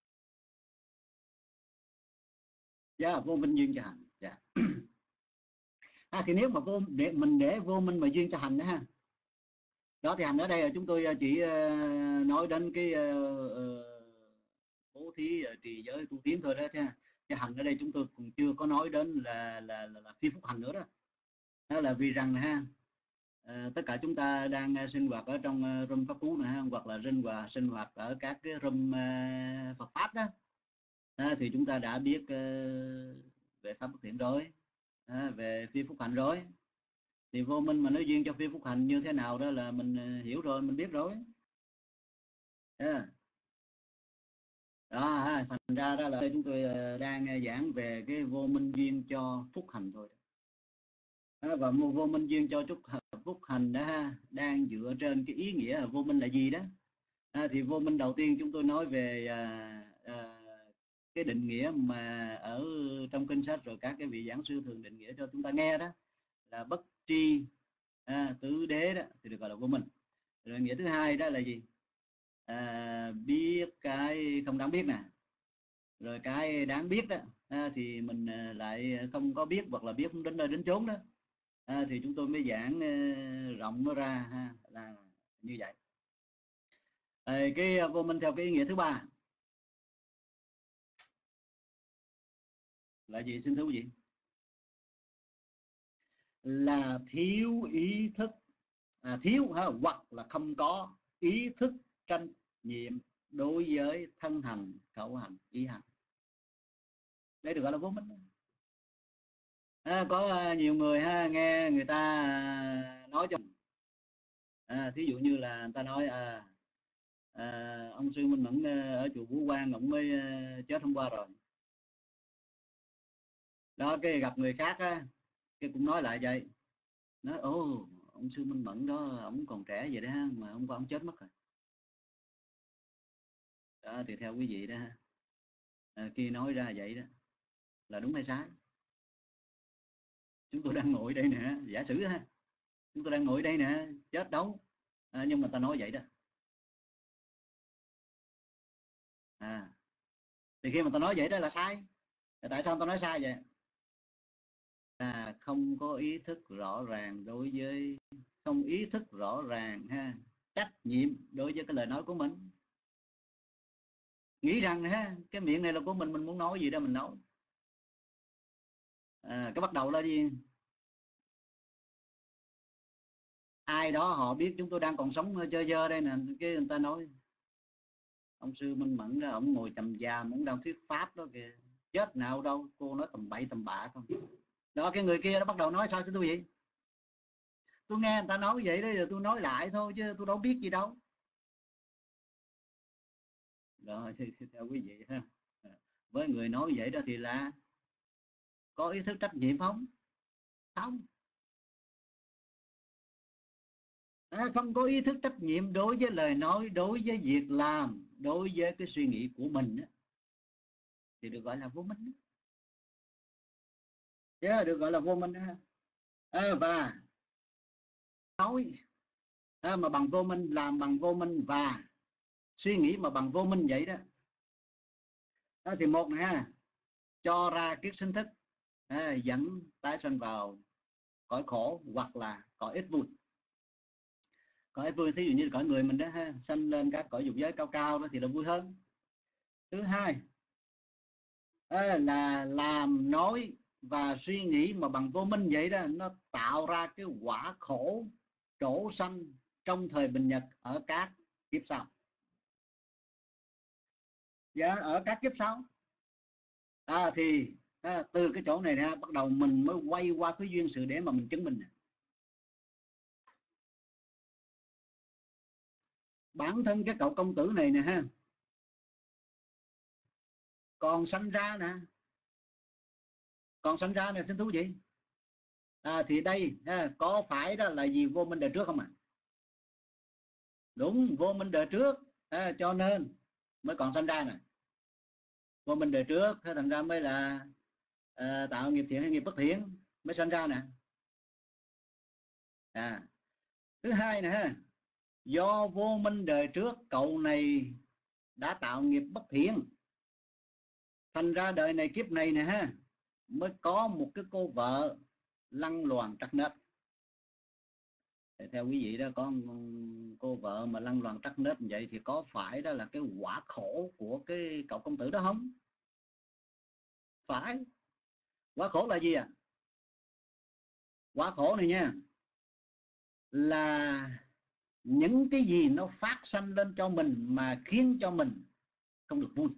Dạ, yeah, vô minh duyên cho hành. Dạ. Yeah. À, thì nếu mà vô để mình để vô minh mà duyên cho hành đó ha. Đó thì hành ở đây là chúng tôi chỉ uh, nói đến cái uh, bố thí trì giới tu tiến thôi đó nha. Cái hành ở đây chúng tôi cũng chưa có nói đến là là là, là phi phúc hành nữa đó. Đó là vì rằng ha, à, tất cả chúng ta đang sinh hoạt ở trong uh, room pháp phú này ha, hoặc là sinh hoạt sinh hoạt ở các cái room uh, Phật pháp đó, à, thì chúng ta đã biết uh, về pháp bất thiện rồi, à, về phi phúc hành rồi. Thì vô minh mà nói duyên cho phi phúc hành như thế nào đó là mình uh, hiểu rồi, mình biết rồi. Yeah. Đó ha, thành ra đó là chúng tôi đang giảng về cái vô minh duyên cho phúc hành thôi. Đó, và vô minh duyên cho phúc phúc hành đó ha, đang dựa trên cái ý nghĩa là vô minh là gì đó. À, thì vô minh đầu tiên chúng tôi nói về à, à, cái định nghĩa mà ở trong kinh sách rồi các cái vị giảng sư thường định nghĩa cho chúng ta nghe đó là bất tri à, tứ đế đó thì được gọi là vô minh. Rồi nghĩa thứ hai đó là gì? À, biết cái không đáng biết nè, rồi cái đáng biết đó à, thì mình lại không có biết, hoặc là biết không đến nơi đến chốn đó, à, thì chúng tôi mới giảng uh, rộng nó ra ha, là như vậy. À, cái vô minh theo cái ý nghĩa thứ ba là gì xin thưa quý vị? Là thiếu ý thức, à, thiếu ha, hoặc là không có ý thức trách nhiệm đối với thân hành, khẩu hành, ý hành. Đây được gọi là vô minh. À, có nhiều người ha, nghe người ta nói cho à, thí dụ như là người ta nói à, à, ông sư Minh Mẫn ở chùa Vũ Quang ông mới chết hôm qua rồi đó, cái gặp người khác á, cái cũng nói lại vậy, nói ồ ông sư Minh Mẫn đó ông còn trẻ vậy đó mà hôm qua ông chết mất rồi đó. Thì theo quý vị đó à, khi nói ra vậy đó là đúng hay sai? Chúng tôi đang ngồi đây nè, giả sử ha, chúng tôi đang ngồi đây nè, chết đâu à, nhưng mà ta nói vậy đó à, thì khi mà ta nói vậy đó là sai. Tại sao ta nói sai vậy? Là không có ý thức rõ ràng đối với không ý thức rõ ràng ha trách nhiệm đối với cái lời nói của mình, nghĩ rằng ha cái miệng này là của mình mình muốn nói gì đó mình nói. À, cái bắt đầu là gì, ai đó họ biết chúng tôi đang còn sống chơi dơ đây nè, cái người ta nói ông sư Minh Mẫn ra ông ngồi chằm chằm ông đang thuyết pháp đó kìa, chết nào đâu, cô nói tầm bậy tầm bạ không. Đó, cái người kia nó bắt đầu nói sao chứ tôi vậy, tôi nghe người ta nói vậy đó giờ tôi nói lại thôi chứ tôi đâu biết gì đâu. Rồi theo quý vị ha, với người nói vậy đó thì là có ý thức trách nhiệm không? Không. À, không có ý thức trách nhiệm đối với lời nói, đối với việc làm, đối với cái suy nghĩ của mình đó, thì được gọi là vô minh. Yeah, được gọi là vô minh đó. À, và nói à, mà bằng vô minh, làm bằng vô minh và suy nghĩ mà bằng vô minh vậy đó. À, thì một này ha, cho ra kiết sinh thức, à, dẫn tái sanh vào cõi khổ hoặc là cõi ít vui. Cõi vui thí dụ như cõi người mình đó ha, sanh lên các cõi dục giới cao cao đó thì là vui hơn. Thứ hai à, là làm nói và suy nghĩ mà bằng vô minh vậy đó, nó tạo ra cái quả khổ trổ sanh trong thời bình nhật ở các kiếp sau. Dạ, ở các kiếp sau. À, thì à, từ cái chỗ này nè bắt đầu mình mới quay qua cái duyên sự để mà mình chứng minh. Bản thân cái cậu công tử này nè ha, còn sanh ra nè, còn sanh ra nè xin thú vị. À, thì đây ha, có phải đó là gì vô minh đời trước không ạ? À? Đúng, vô minh đời trước, à, cho nên mới còn sanh ra nè. Vô minh đời trước thành ra mới là à, tạo nghiệp thiện hay nghiệp bất thiện mới sanh ra nè. À, thứ hai nè ha, do vô minh đời trước cậu này đã tạo nghiệp bất thiện, thành ra đời này kiếp này nè ha mới có một cái cô vợ lăng loàn trắc nết. Theo quý vị đó, có cô vợ mà lăng loàn trắc nết vậy thì có phải đó là cái quả khổ của cái cậu công tử đó không? Phải. Quả khổ là gì à? Quả khổ này nha, là những cái gì nó phát sanh lên cho mình mà khiến cho mình không được vui,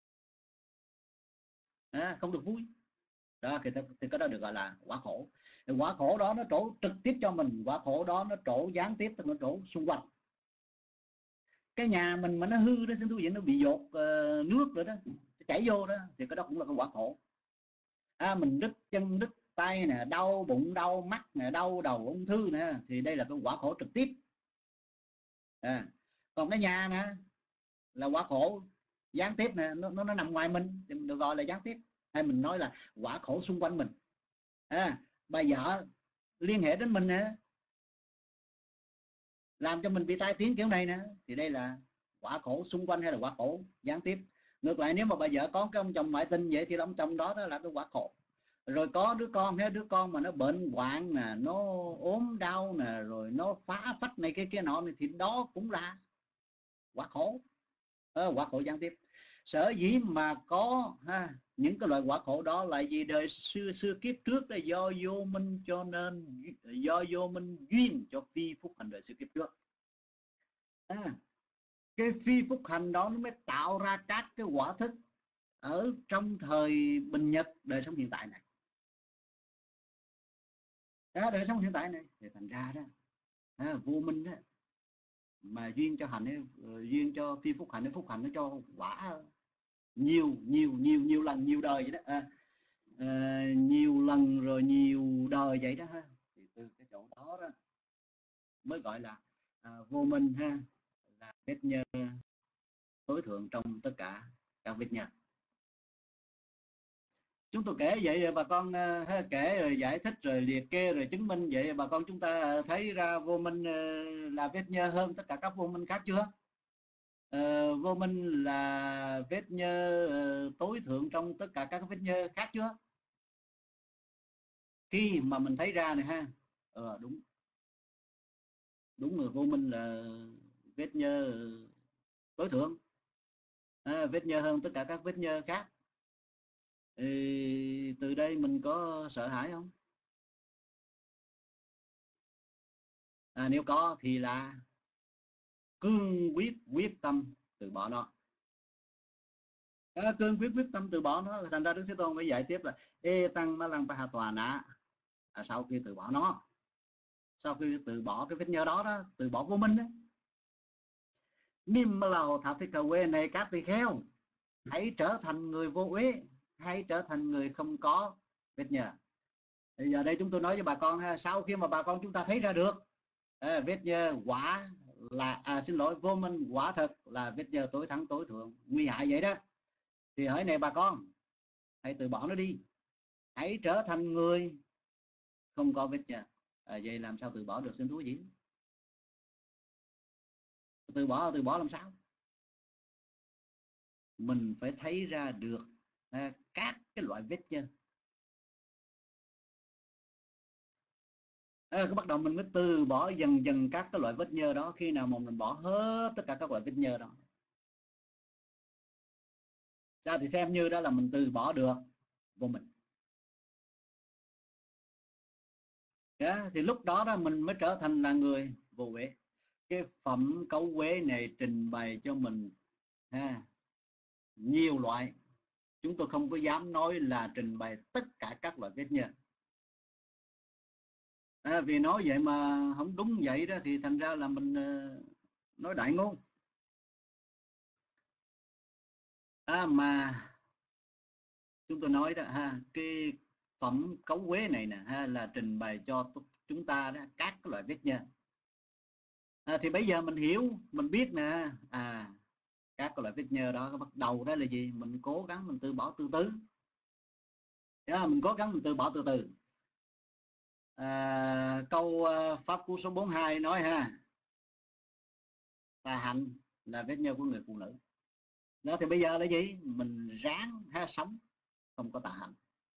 à, không được vui đó, thì, thì cái đó được gọi là quả khổ. Thì quả khổ đó nó trổ trực tiếp cho mình, quả khổ đó nó trổ gián tiếp, tức nó trổ xung quanh. Cái nhà mình mà nó hư đó xin thú vị, nó bị dột uh, nước rồi đó, chảy vô đó, thì cái đó cũng là cái quả khổ. À, mình đứt chân đứt tay nè, đau bụng đau mắt nè, đau đầu ung thư nè, thì đây là cái quả khổ trực tiếp. À, còn cái nhà nè là quả khổ gián tiếp nè, nó, nó nó nằm ngoài mình thì mình được gọi là gián tiếp, hay mình nói là quả khổ xung quanh mình. À, bà vợ liên hệ đến mình nè, làm cho mình bị tai tiếng kiểu này nè, thì đây là quả khổ xung quanh hay là quả khổ gián tiếp. Ngược lại, nếu mà bà vợ có cái ông chồng ngoại tình vậy thì ông chồng đó, đó là cái quả khổ. Rồi có đứa con, hay đứa con mà nó bệnh hoạn nè, nó ốm đau nè, rồi nó phá phách này cái kia nọ này, thì đó cũng là quả khổ, à, quả khổ gián tiếp. Sở dĩ mà có ha, những cái loại quả khổ đó là vì đời xưa xưa kiếp trước là do vô minh, cho nên do vô minh duyên cho phi phúc hành đời xưa kiếp trước. À, cái phi phúc hành đó nó mới tạo ra các cái quả thức ở trong thời bình nhật đời sống hiện tại này. Đó, đời sống hiện tại này thì thành ra đó, à, vô minh đó mà duyên cho hành ấy, duyên cho phi phúc hành, phúc hành nó cho quả nhiều nhiều nhiều nhiều lần nhiều đời vậy đó, à, à, nhiều lần rồi nhiều đời vậy đó ha. Thì từ cái chỗ đó đó mới gọi là à, vô minh ha, là vết nhơ tối thượng trong tất cả các vết nhơ. Chúng tôi kể vậy bà con uh, kể rồi giải thích rồi liệt kê rồi chứng minh vậy, bà con chúng ta thấy ra vô minh uh, là vết nhơ hơn tất cả các vô minh khác chưa? Uh, vô minh là vết nhơ uh, tối thượng trong tất cả các vết nhơ khác chưa? Khi mà mình thấy ra này ha, ờ đúng, đúng người vô minh là vết nhơ tối thượng, à, vết nhơ hơn tất cả các vết nhơ khác. Thì từ đây mình có sợ hãi không? À, nếu có thì là cương quyết quyết tâm từ bỏ nó. À, cương quyết quyết tâm từ bỏ nó, thành ra Đức Thế Tôn mới giải tiếp là ê tăng ma lăng pa hà tòa nã. À, sau khi từ bỏ nó, sau khi từ bỏ cái vết nhơ đó đó, từ bỏ vô minh đó, Nim là hồ thảo thích quê này các tỳ kheo, hãy trở thành người vô uế, hãy trở thành người không có vết nhơ. Bây giờ đây chúng tôi nói với bà con ha, sau khi mà bà con chúng ta thấy ra được à, vết nhơ quả là à, xin lỗi vô minh quả thật là vết nhơ tối thắng tối thượng nguy hại vậy đó, thì hỡi này bà con, hãy từ bỏ nó đi, hãy trở thành người không có vết nhơ. À, vậy làm sao từ bỏ được xin thú gì? Từ bỏ từ bỏ làm sao? Mình phải thấy ra được à, các cái loại vết nhơ. À, cái bắt đầu mình mới từ bỏ dần dần các cái loại vết nhơ đó. Khi nào mà mình bỏ hết tất cả các loại vết nhơ đó ra thì xem như đó là mình từ bỏ được vô mình. Yeah, thì lúc đó đó mình mới trở thành là người vô uế. Cái phẩm cấu uế này trình bày cho mình ha, nhiều loại. Chúng tôi không có dám nói là trình bày tất cả các loại vết nhơ. À, vì nói vậy mà không đúng vậy đó thì thành ra là mình uh, nói đại ngôn. À, mà chúng tôi nói đó ha, cái phẩm cấu uế này nè ha, là trình bày cho chúng ta đó các cái loại vết nhơ. À, thì bây giờ mình hiểu, mình biết nè, à các cái loại vết nhơ đó bắt đầu đó là gì? Mình cố gắng mình từ bỏ từ từ. Yeah, mình cố gắng mình từ bỏ từ từ. À, câu uh, pháp cú số bốn mươi hai nói ha, tà hạnh là vết nhơ của người phụ nữ. Đó thì bây giờ là gì? Mình ráng ha, sống không có tà hạnh.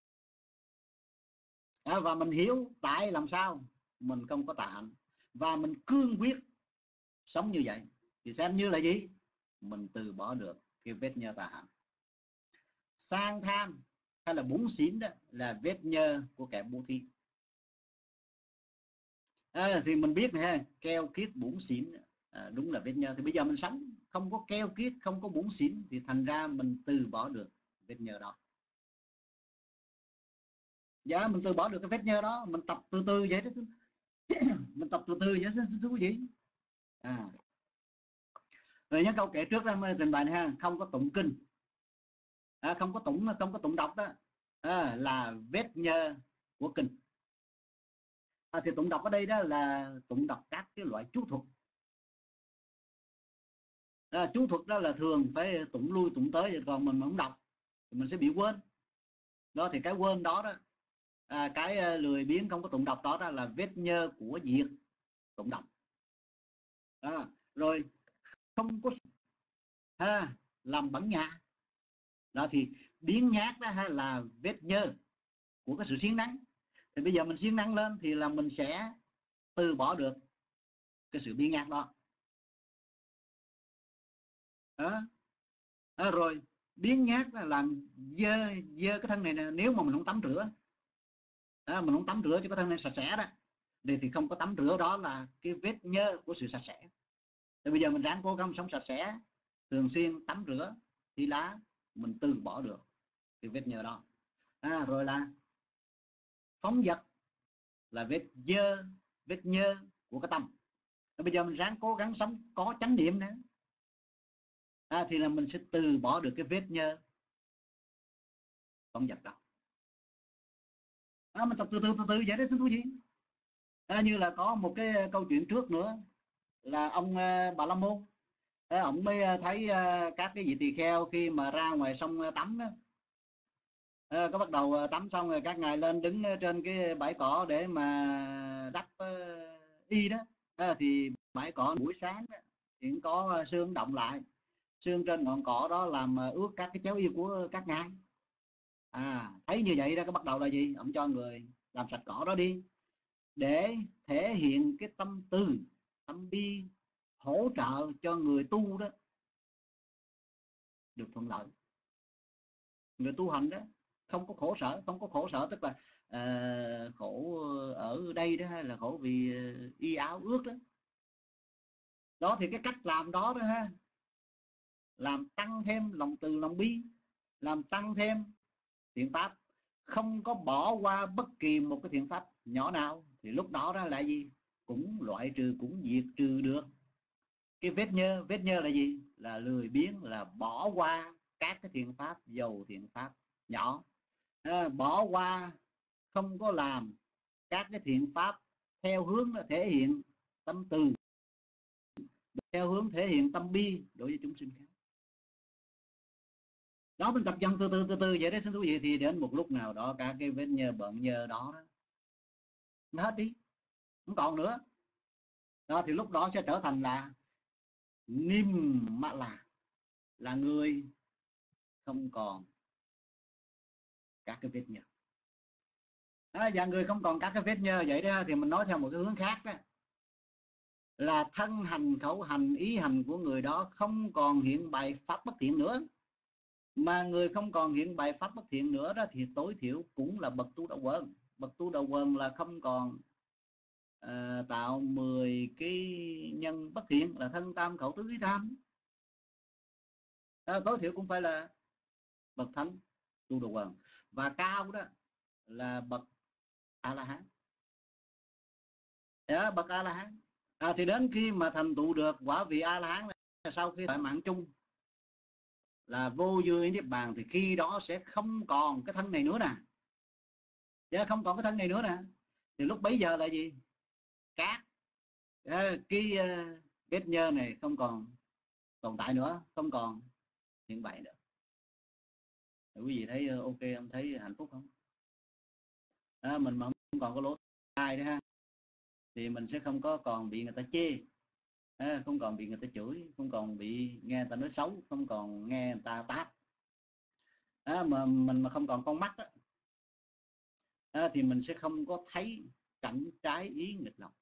À, và mình hiểu tại làm sao mình không có tà hạnh, và mình cương quyết sống như vậy, thì xem như là gì? Mình từ bỏ được cái vết nhơ tà hạnh. Sang tham hay là bủn xỉn đó là vết nhơ của kẻ bố thí. À, thì mình biết nè, keo kiết bủn xỉn à, đúng là vết nhơ. Thì bây giờ mình sống không có keo kiết, không có bủn xỉn, thì thành ra mình từ bỏ được vết nhơ đó. Dạ, mình từ bỏ được cái vết nhơ đó, mình tập từ từ vậy đó. Mình tập từ từ vậy đó thưa quý vị. À, rồi nhớ câu kể trước đó mới trình bày ha, không có tụng kinh, à, không có tụng không có tụng đọc đó à, là vết nhơ của kinh. À, thì tụng đọc ở đây đó là tụng đọc các cái loại chú thuật. À, chú thuật đó là thường phải tụng lui tụng tới, còn mình không đọc thì mình sẽ bị quên. Đó thì cái quên đó đó, à, cái lười biếng không có tụng đọc đó, đó là vết nhơ của việc tụng đọc. À, rồi không có ha, làm bẩn nhà đó thì biến nhát đó ha, là vết nhơ của cái sự siêng năng. Thì bây giờ mình siêng năng lên thì là mình sẽ từ bỏ được cái sự biến nhát đó. À, à, rồi biến nhát là làm dơ dơ cái thân này nè. Nếu mà mình không tắm rửa, à, mình không tắm rửa cho cái thân này sạch sẽ đó, thì thì không có tắm rửa, đó là cái vết nhơ của sự sạch sẽ. Thì bây giờ mình ráng cố gắng sống sạch sẽ, thường xuyên tắm rửa, thì là mình từ bỏ được cái vết nhơ đó. À, rồi là phóng dật là vết dơ, vết nhơ của cái tâm. Bây giờ mình ráng cố gắng sống có chánh niệm nữa, à, thì là mình sẽ từ bỏ được cái vết nhơ phóng dật đó. À, mình tập từ từ từ từ vậy đó xin quý vị. À, như là có một cái câu chuyện trước nữa là ông uh, Bà La Môn, à, ông mới thấy uh, các cái vị tỳ kheo khi mà ra ngoài sông tắm đó, à, có bắt đầu tắm xong rồi các ngài lên đứng trên cái bãi cỏ để mà đắp uh, y đó. À, thì bãi cỏ buổi sáng đó, thì có sương động lại, sương trên ngọn cỏ đó làm ướt các cái chéo y của các ngài. À, thấy như vậy đó, có bắt đầu là gì? Ông cho người làm sạch cỏ đó đi, để thể hiện cái tâm từ, tâm tâm bi hỗ trợ cho người tu đó được thuận lợi. Người tu hành đó không có khổ sở, không có khổ sở tức là uh, khổ ở đây đó, hay là khổ vì uh, y áo ước đó. Đó thì cái cách làm đó đó ha, làm tăng thêm lòng từ lòng bi, làm tăng thêm thiện pháp, không có bỏ qua bất kỳ một cái thiện pháp nhỏ nào, thì lúc đó đó là gì? Cũng loại trừ, cũng diệt trừ được cái vết nhơ. Vết nhơ là gì? Là lười biếng, là bỏ qua các cái thiện pháp dầu thiện pháp nhỏ, à, bỏ qua không có làm các cái thiện pháp theo hướng là thể hiện tâm từ, theo hướng thể hiện tâm bi đối với chúng sinh khác. Đó, mình tập dần từ từ từ từ vậy đấy, xin thú vị, thì đến một lúc nào đó cả cái vết nhơ bận nhơ đó, đó nó hết đi, không còn nữa. Đó thì lúc đó sẽ trở thành là niêm mã là là người không còn các cái vết nhơ. Đó, và người không còn các cái vết nhơ vậy đó, thì mình nói theo một cái hướng khác đó, là thân hành khẩu hành ý hành của người đó không còn hiện bày pháp bất thiện nữa. Mà người không còn hiện bày pháp bất thiện nữa đó thì tối thiểu cũng là bậc tu đạo quần. Bậc tu đạo quần là không còn à, tạo mười cái nhân bất thiện, là thân tam khẩu tứ ý tham, à, tối thiểu cũng phải là bậc thánh tu đạo quần. Và cao đó là bậc A La Hán. Đó, bậc A La Hán. À, thì đến khi mà thành tựu được quả vị A La Hán, sau khi thỏa mãn chung là vô dư niết bàn, thì khi đó sẽ không còn cái thân này nữa nè, chứ không còn cái thân này nữa nè. Thì lúc bấy giờ là gì? Các cái vết nhơ này không còn tồn tại nữa, không còn hiện bày nữa. Quý vị thấy ok không? Thấy hạnh phúc không? À, mình mà không còn có lỗ tai nữa ha, thì mình sẽ không có còn bị người ta chê, à, không còn bị người ta chửi, không còn bị nghe người ta nói xấu, không còn nghe người ta tát. À, mà mình mà không còn con mắt đó, à, thì mình sẽ không có thấy cảnh trái ý nghịch lòng.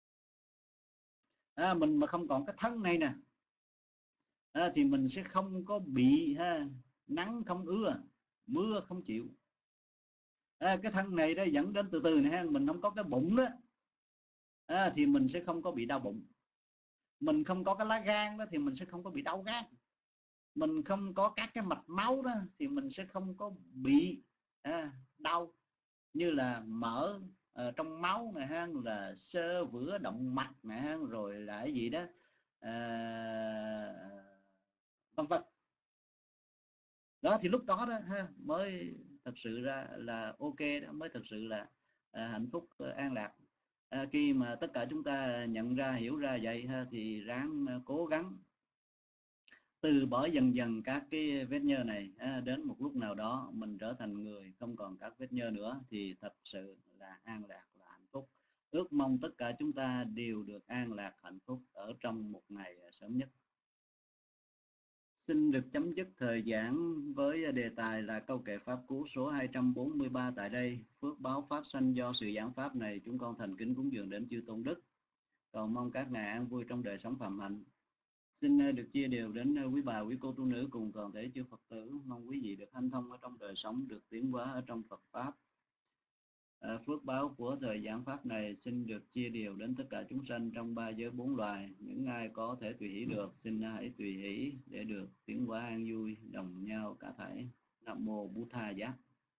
À, mình mà không còn cái thân này nè, à, thì mình sẽ không có bị ha, nắng không ưa, mưa không chịu. À, cái thân này đó dẫn đến từ từ này ha, mình không có cái bụng đó, à, thì mình sẽ không có bị đau bụng. Mình không có cái lá gan đó thì mình sẽ không có bị đau gan. Mình không có các cái mạch máu đó thì mình sẽ không có bị à, đau như là mỡ uh, trong máu này ha, là xơ vữa động mạch này ha, rồi là cái gì đó vân vân. Đó thì lúc đó đó ha, mới thật sự ra là ok đó, mới thật sự là à, hạnh phúc uh, an lạc. À, khi mà tất cả chúng ta nhận ra hiểu ra vậy ha, thì ráng uh, cố gắng từ bỏ dần dần các cái vết nhơ này, à, đến một lúc nào đó mình trở thành người không còn các vết nhơ nữa, thì thật sự là an lạc, là hạnh phúc. Ước mong tất cả chúng ta đều được an lạc hạnh phúc ở trong một ngày sớm nhất. Xin được chấm dứt thời giảng với đề tài là câu kệ pháp cú số hai trăm bốn mươi ba tại đây. Phước báo pháp sanh do sự giảng pháp này, chúng con thành kính cúng dường đến chư tôn đức, cầu mong các ngài an vui trong đời sống phạm hạnh. Xin được chia đều đến quý bà, quý cô tu nữ cùng toàn thể chư Phật tử. Mong quý vị được hanh thông ở trong đời sống, được tiến hóa ở trong Phật Pháp. À, phước báo của thời giảng Pháp này xin được chia đều đến tất cả chúng sanh trong ba giới bốn loài. Những ai có thể tùy hỷ được, xin hãy tùy hỷ để được tiến hóa an vui đồng nhau cả thảy. Nam mô Bụt Tha Giác.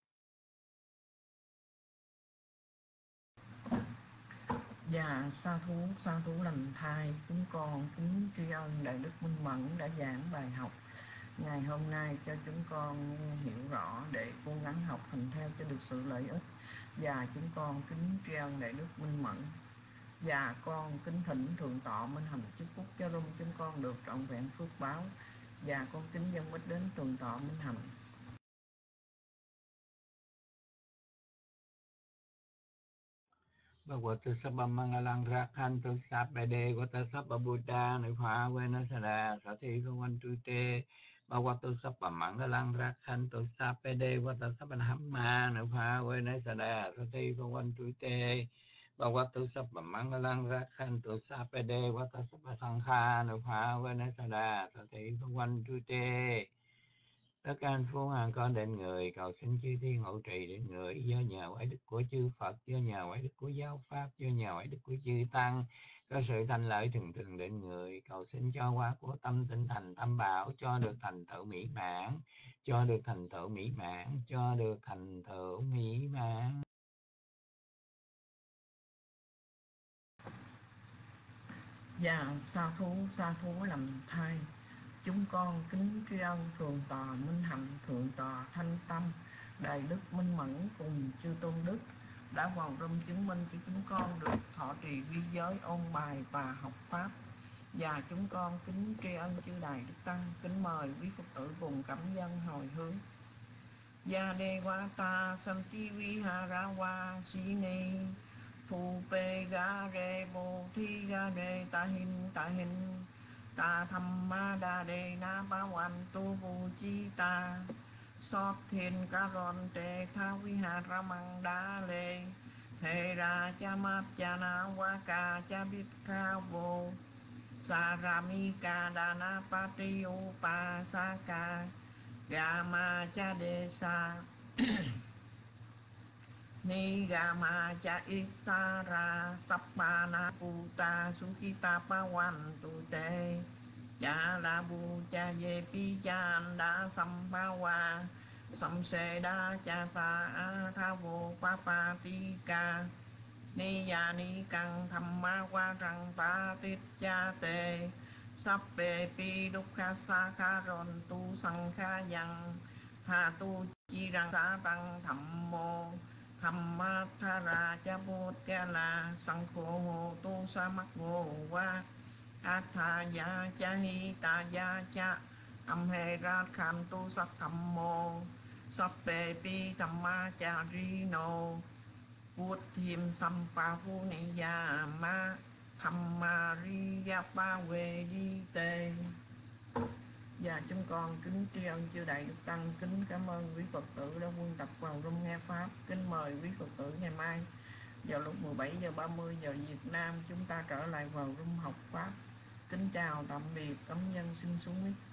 Dạ, sa thú, sa thú lành thai, chúng con kính tri ân Đại Đức Minh Mẫn đã giảng bài học ngày hôm nay cho chúng con hiểu rõ để cố gắng học hành theo cho được sự lợi ích. Và chúng con kính tri ân Đại Đức Minh Mẫn. Và con kính thỉnh Thượng Tọa Minh Hạnh chúc phúc cho rung chúng con được trọn vẹn phước báo. Và con kính dâng mít đến Thượng Tọa Minh Hạnh. Bhagavato Sabba Mangalang Rakhanto Sabbade Gota Sabba Buddha Nupha Venasada Sati Bhavantu Te Bhagavato Sabba Mangalang Rakhanto Sabbade Gota Sabba Dhamma Nupha Venasada Sati Bhavantu Te Bhavatu Sabba Mangalang Rakhantu Sapade Vata Sabba Sankha Nupha Vanasada Sati Bhavan Tute. Tất cả anh phú hàng con đến người, cầu xin chư thiên hộ trì đến người, do nhờ quái đức của chư Phật, do nhờ quái đức của giáo pháp, do nhờ quái đức của chư tăng, có sự thành lợi thường thường đến người, cầu xin cho qua của tâm tinh thành tâm bảo, cho được thành tựu mỹ mãn, cho được thành tựu mỹ mãn, cho được thành tựu mỹ mãn. Và sa thú sa thú làm thai, chúng con kính tri ân thượng tọa minh hạnh, thượng tọa thanh tâm, đại đức minh mẫn cùng chư tôn đức đã vào râm chứng minh cho chúng con được thọ trì vi giới, ôn bài và học pháp. Và chúng con kính tri ân chư đại đức tăng, kính mời quý Phật tử cùng cảm dân hồi hướng. Gia đề wa ta santi vihara wa sine Phu pe ga re bo thi ga re ta hin ta hin ta tham ma đa đề na ba wan tu vu chi ta sót thiên ca ron te tha vi hà ra măng đa lê thề ra cha mát cha na wa ca cha bít ca vô sa ra mi ca đa na pa ti u pa sa ca ga ma cha đề sa Ni gama cha isara sappana puta sukhita pawan tu te cha la bu cha ye pi cha da sampawa samse da cha sa a tha vô pa pa ti ca ni ya ni căng tham ma qua răng ta tít cha te sappe pi dukkha sa kha ron tu sang kha yang tha tu chi răng sa tăng tham mô tham ma tha ra cha bút ca la sang khô hồ tu sa mắc ngô qua a tha ya cha hi ta ya cha âm hê ra khan tu sắc tham mô sappe pi tham ma cha ri no Bút thiêm sampa phu ni ya ma tham ma ri ya pa we di tê. Và chúng con kính tri ân chư đại đức tăng, kính cảm ơn quý Phật tử đã quân tập vào room nghe pháp. Kính mời quý Phật tử ngày mai vào lúc mười bảy giờ ba mươi giờ Việt Nam chúng ta trở lại vào room học pháp. Kính chào tạm biệt, cảm nhân xin xuống mic.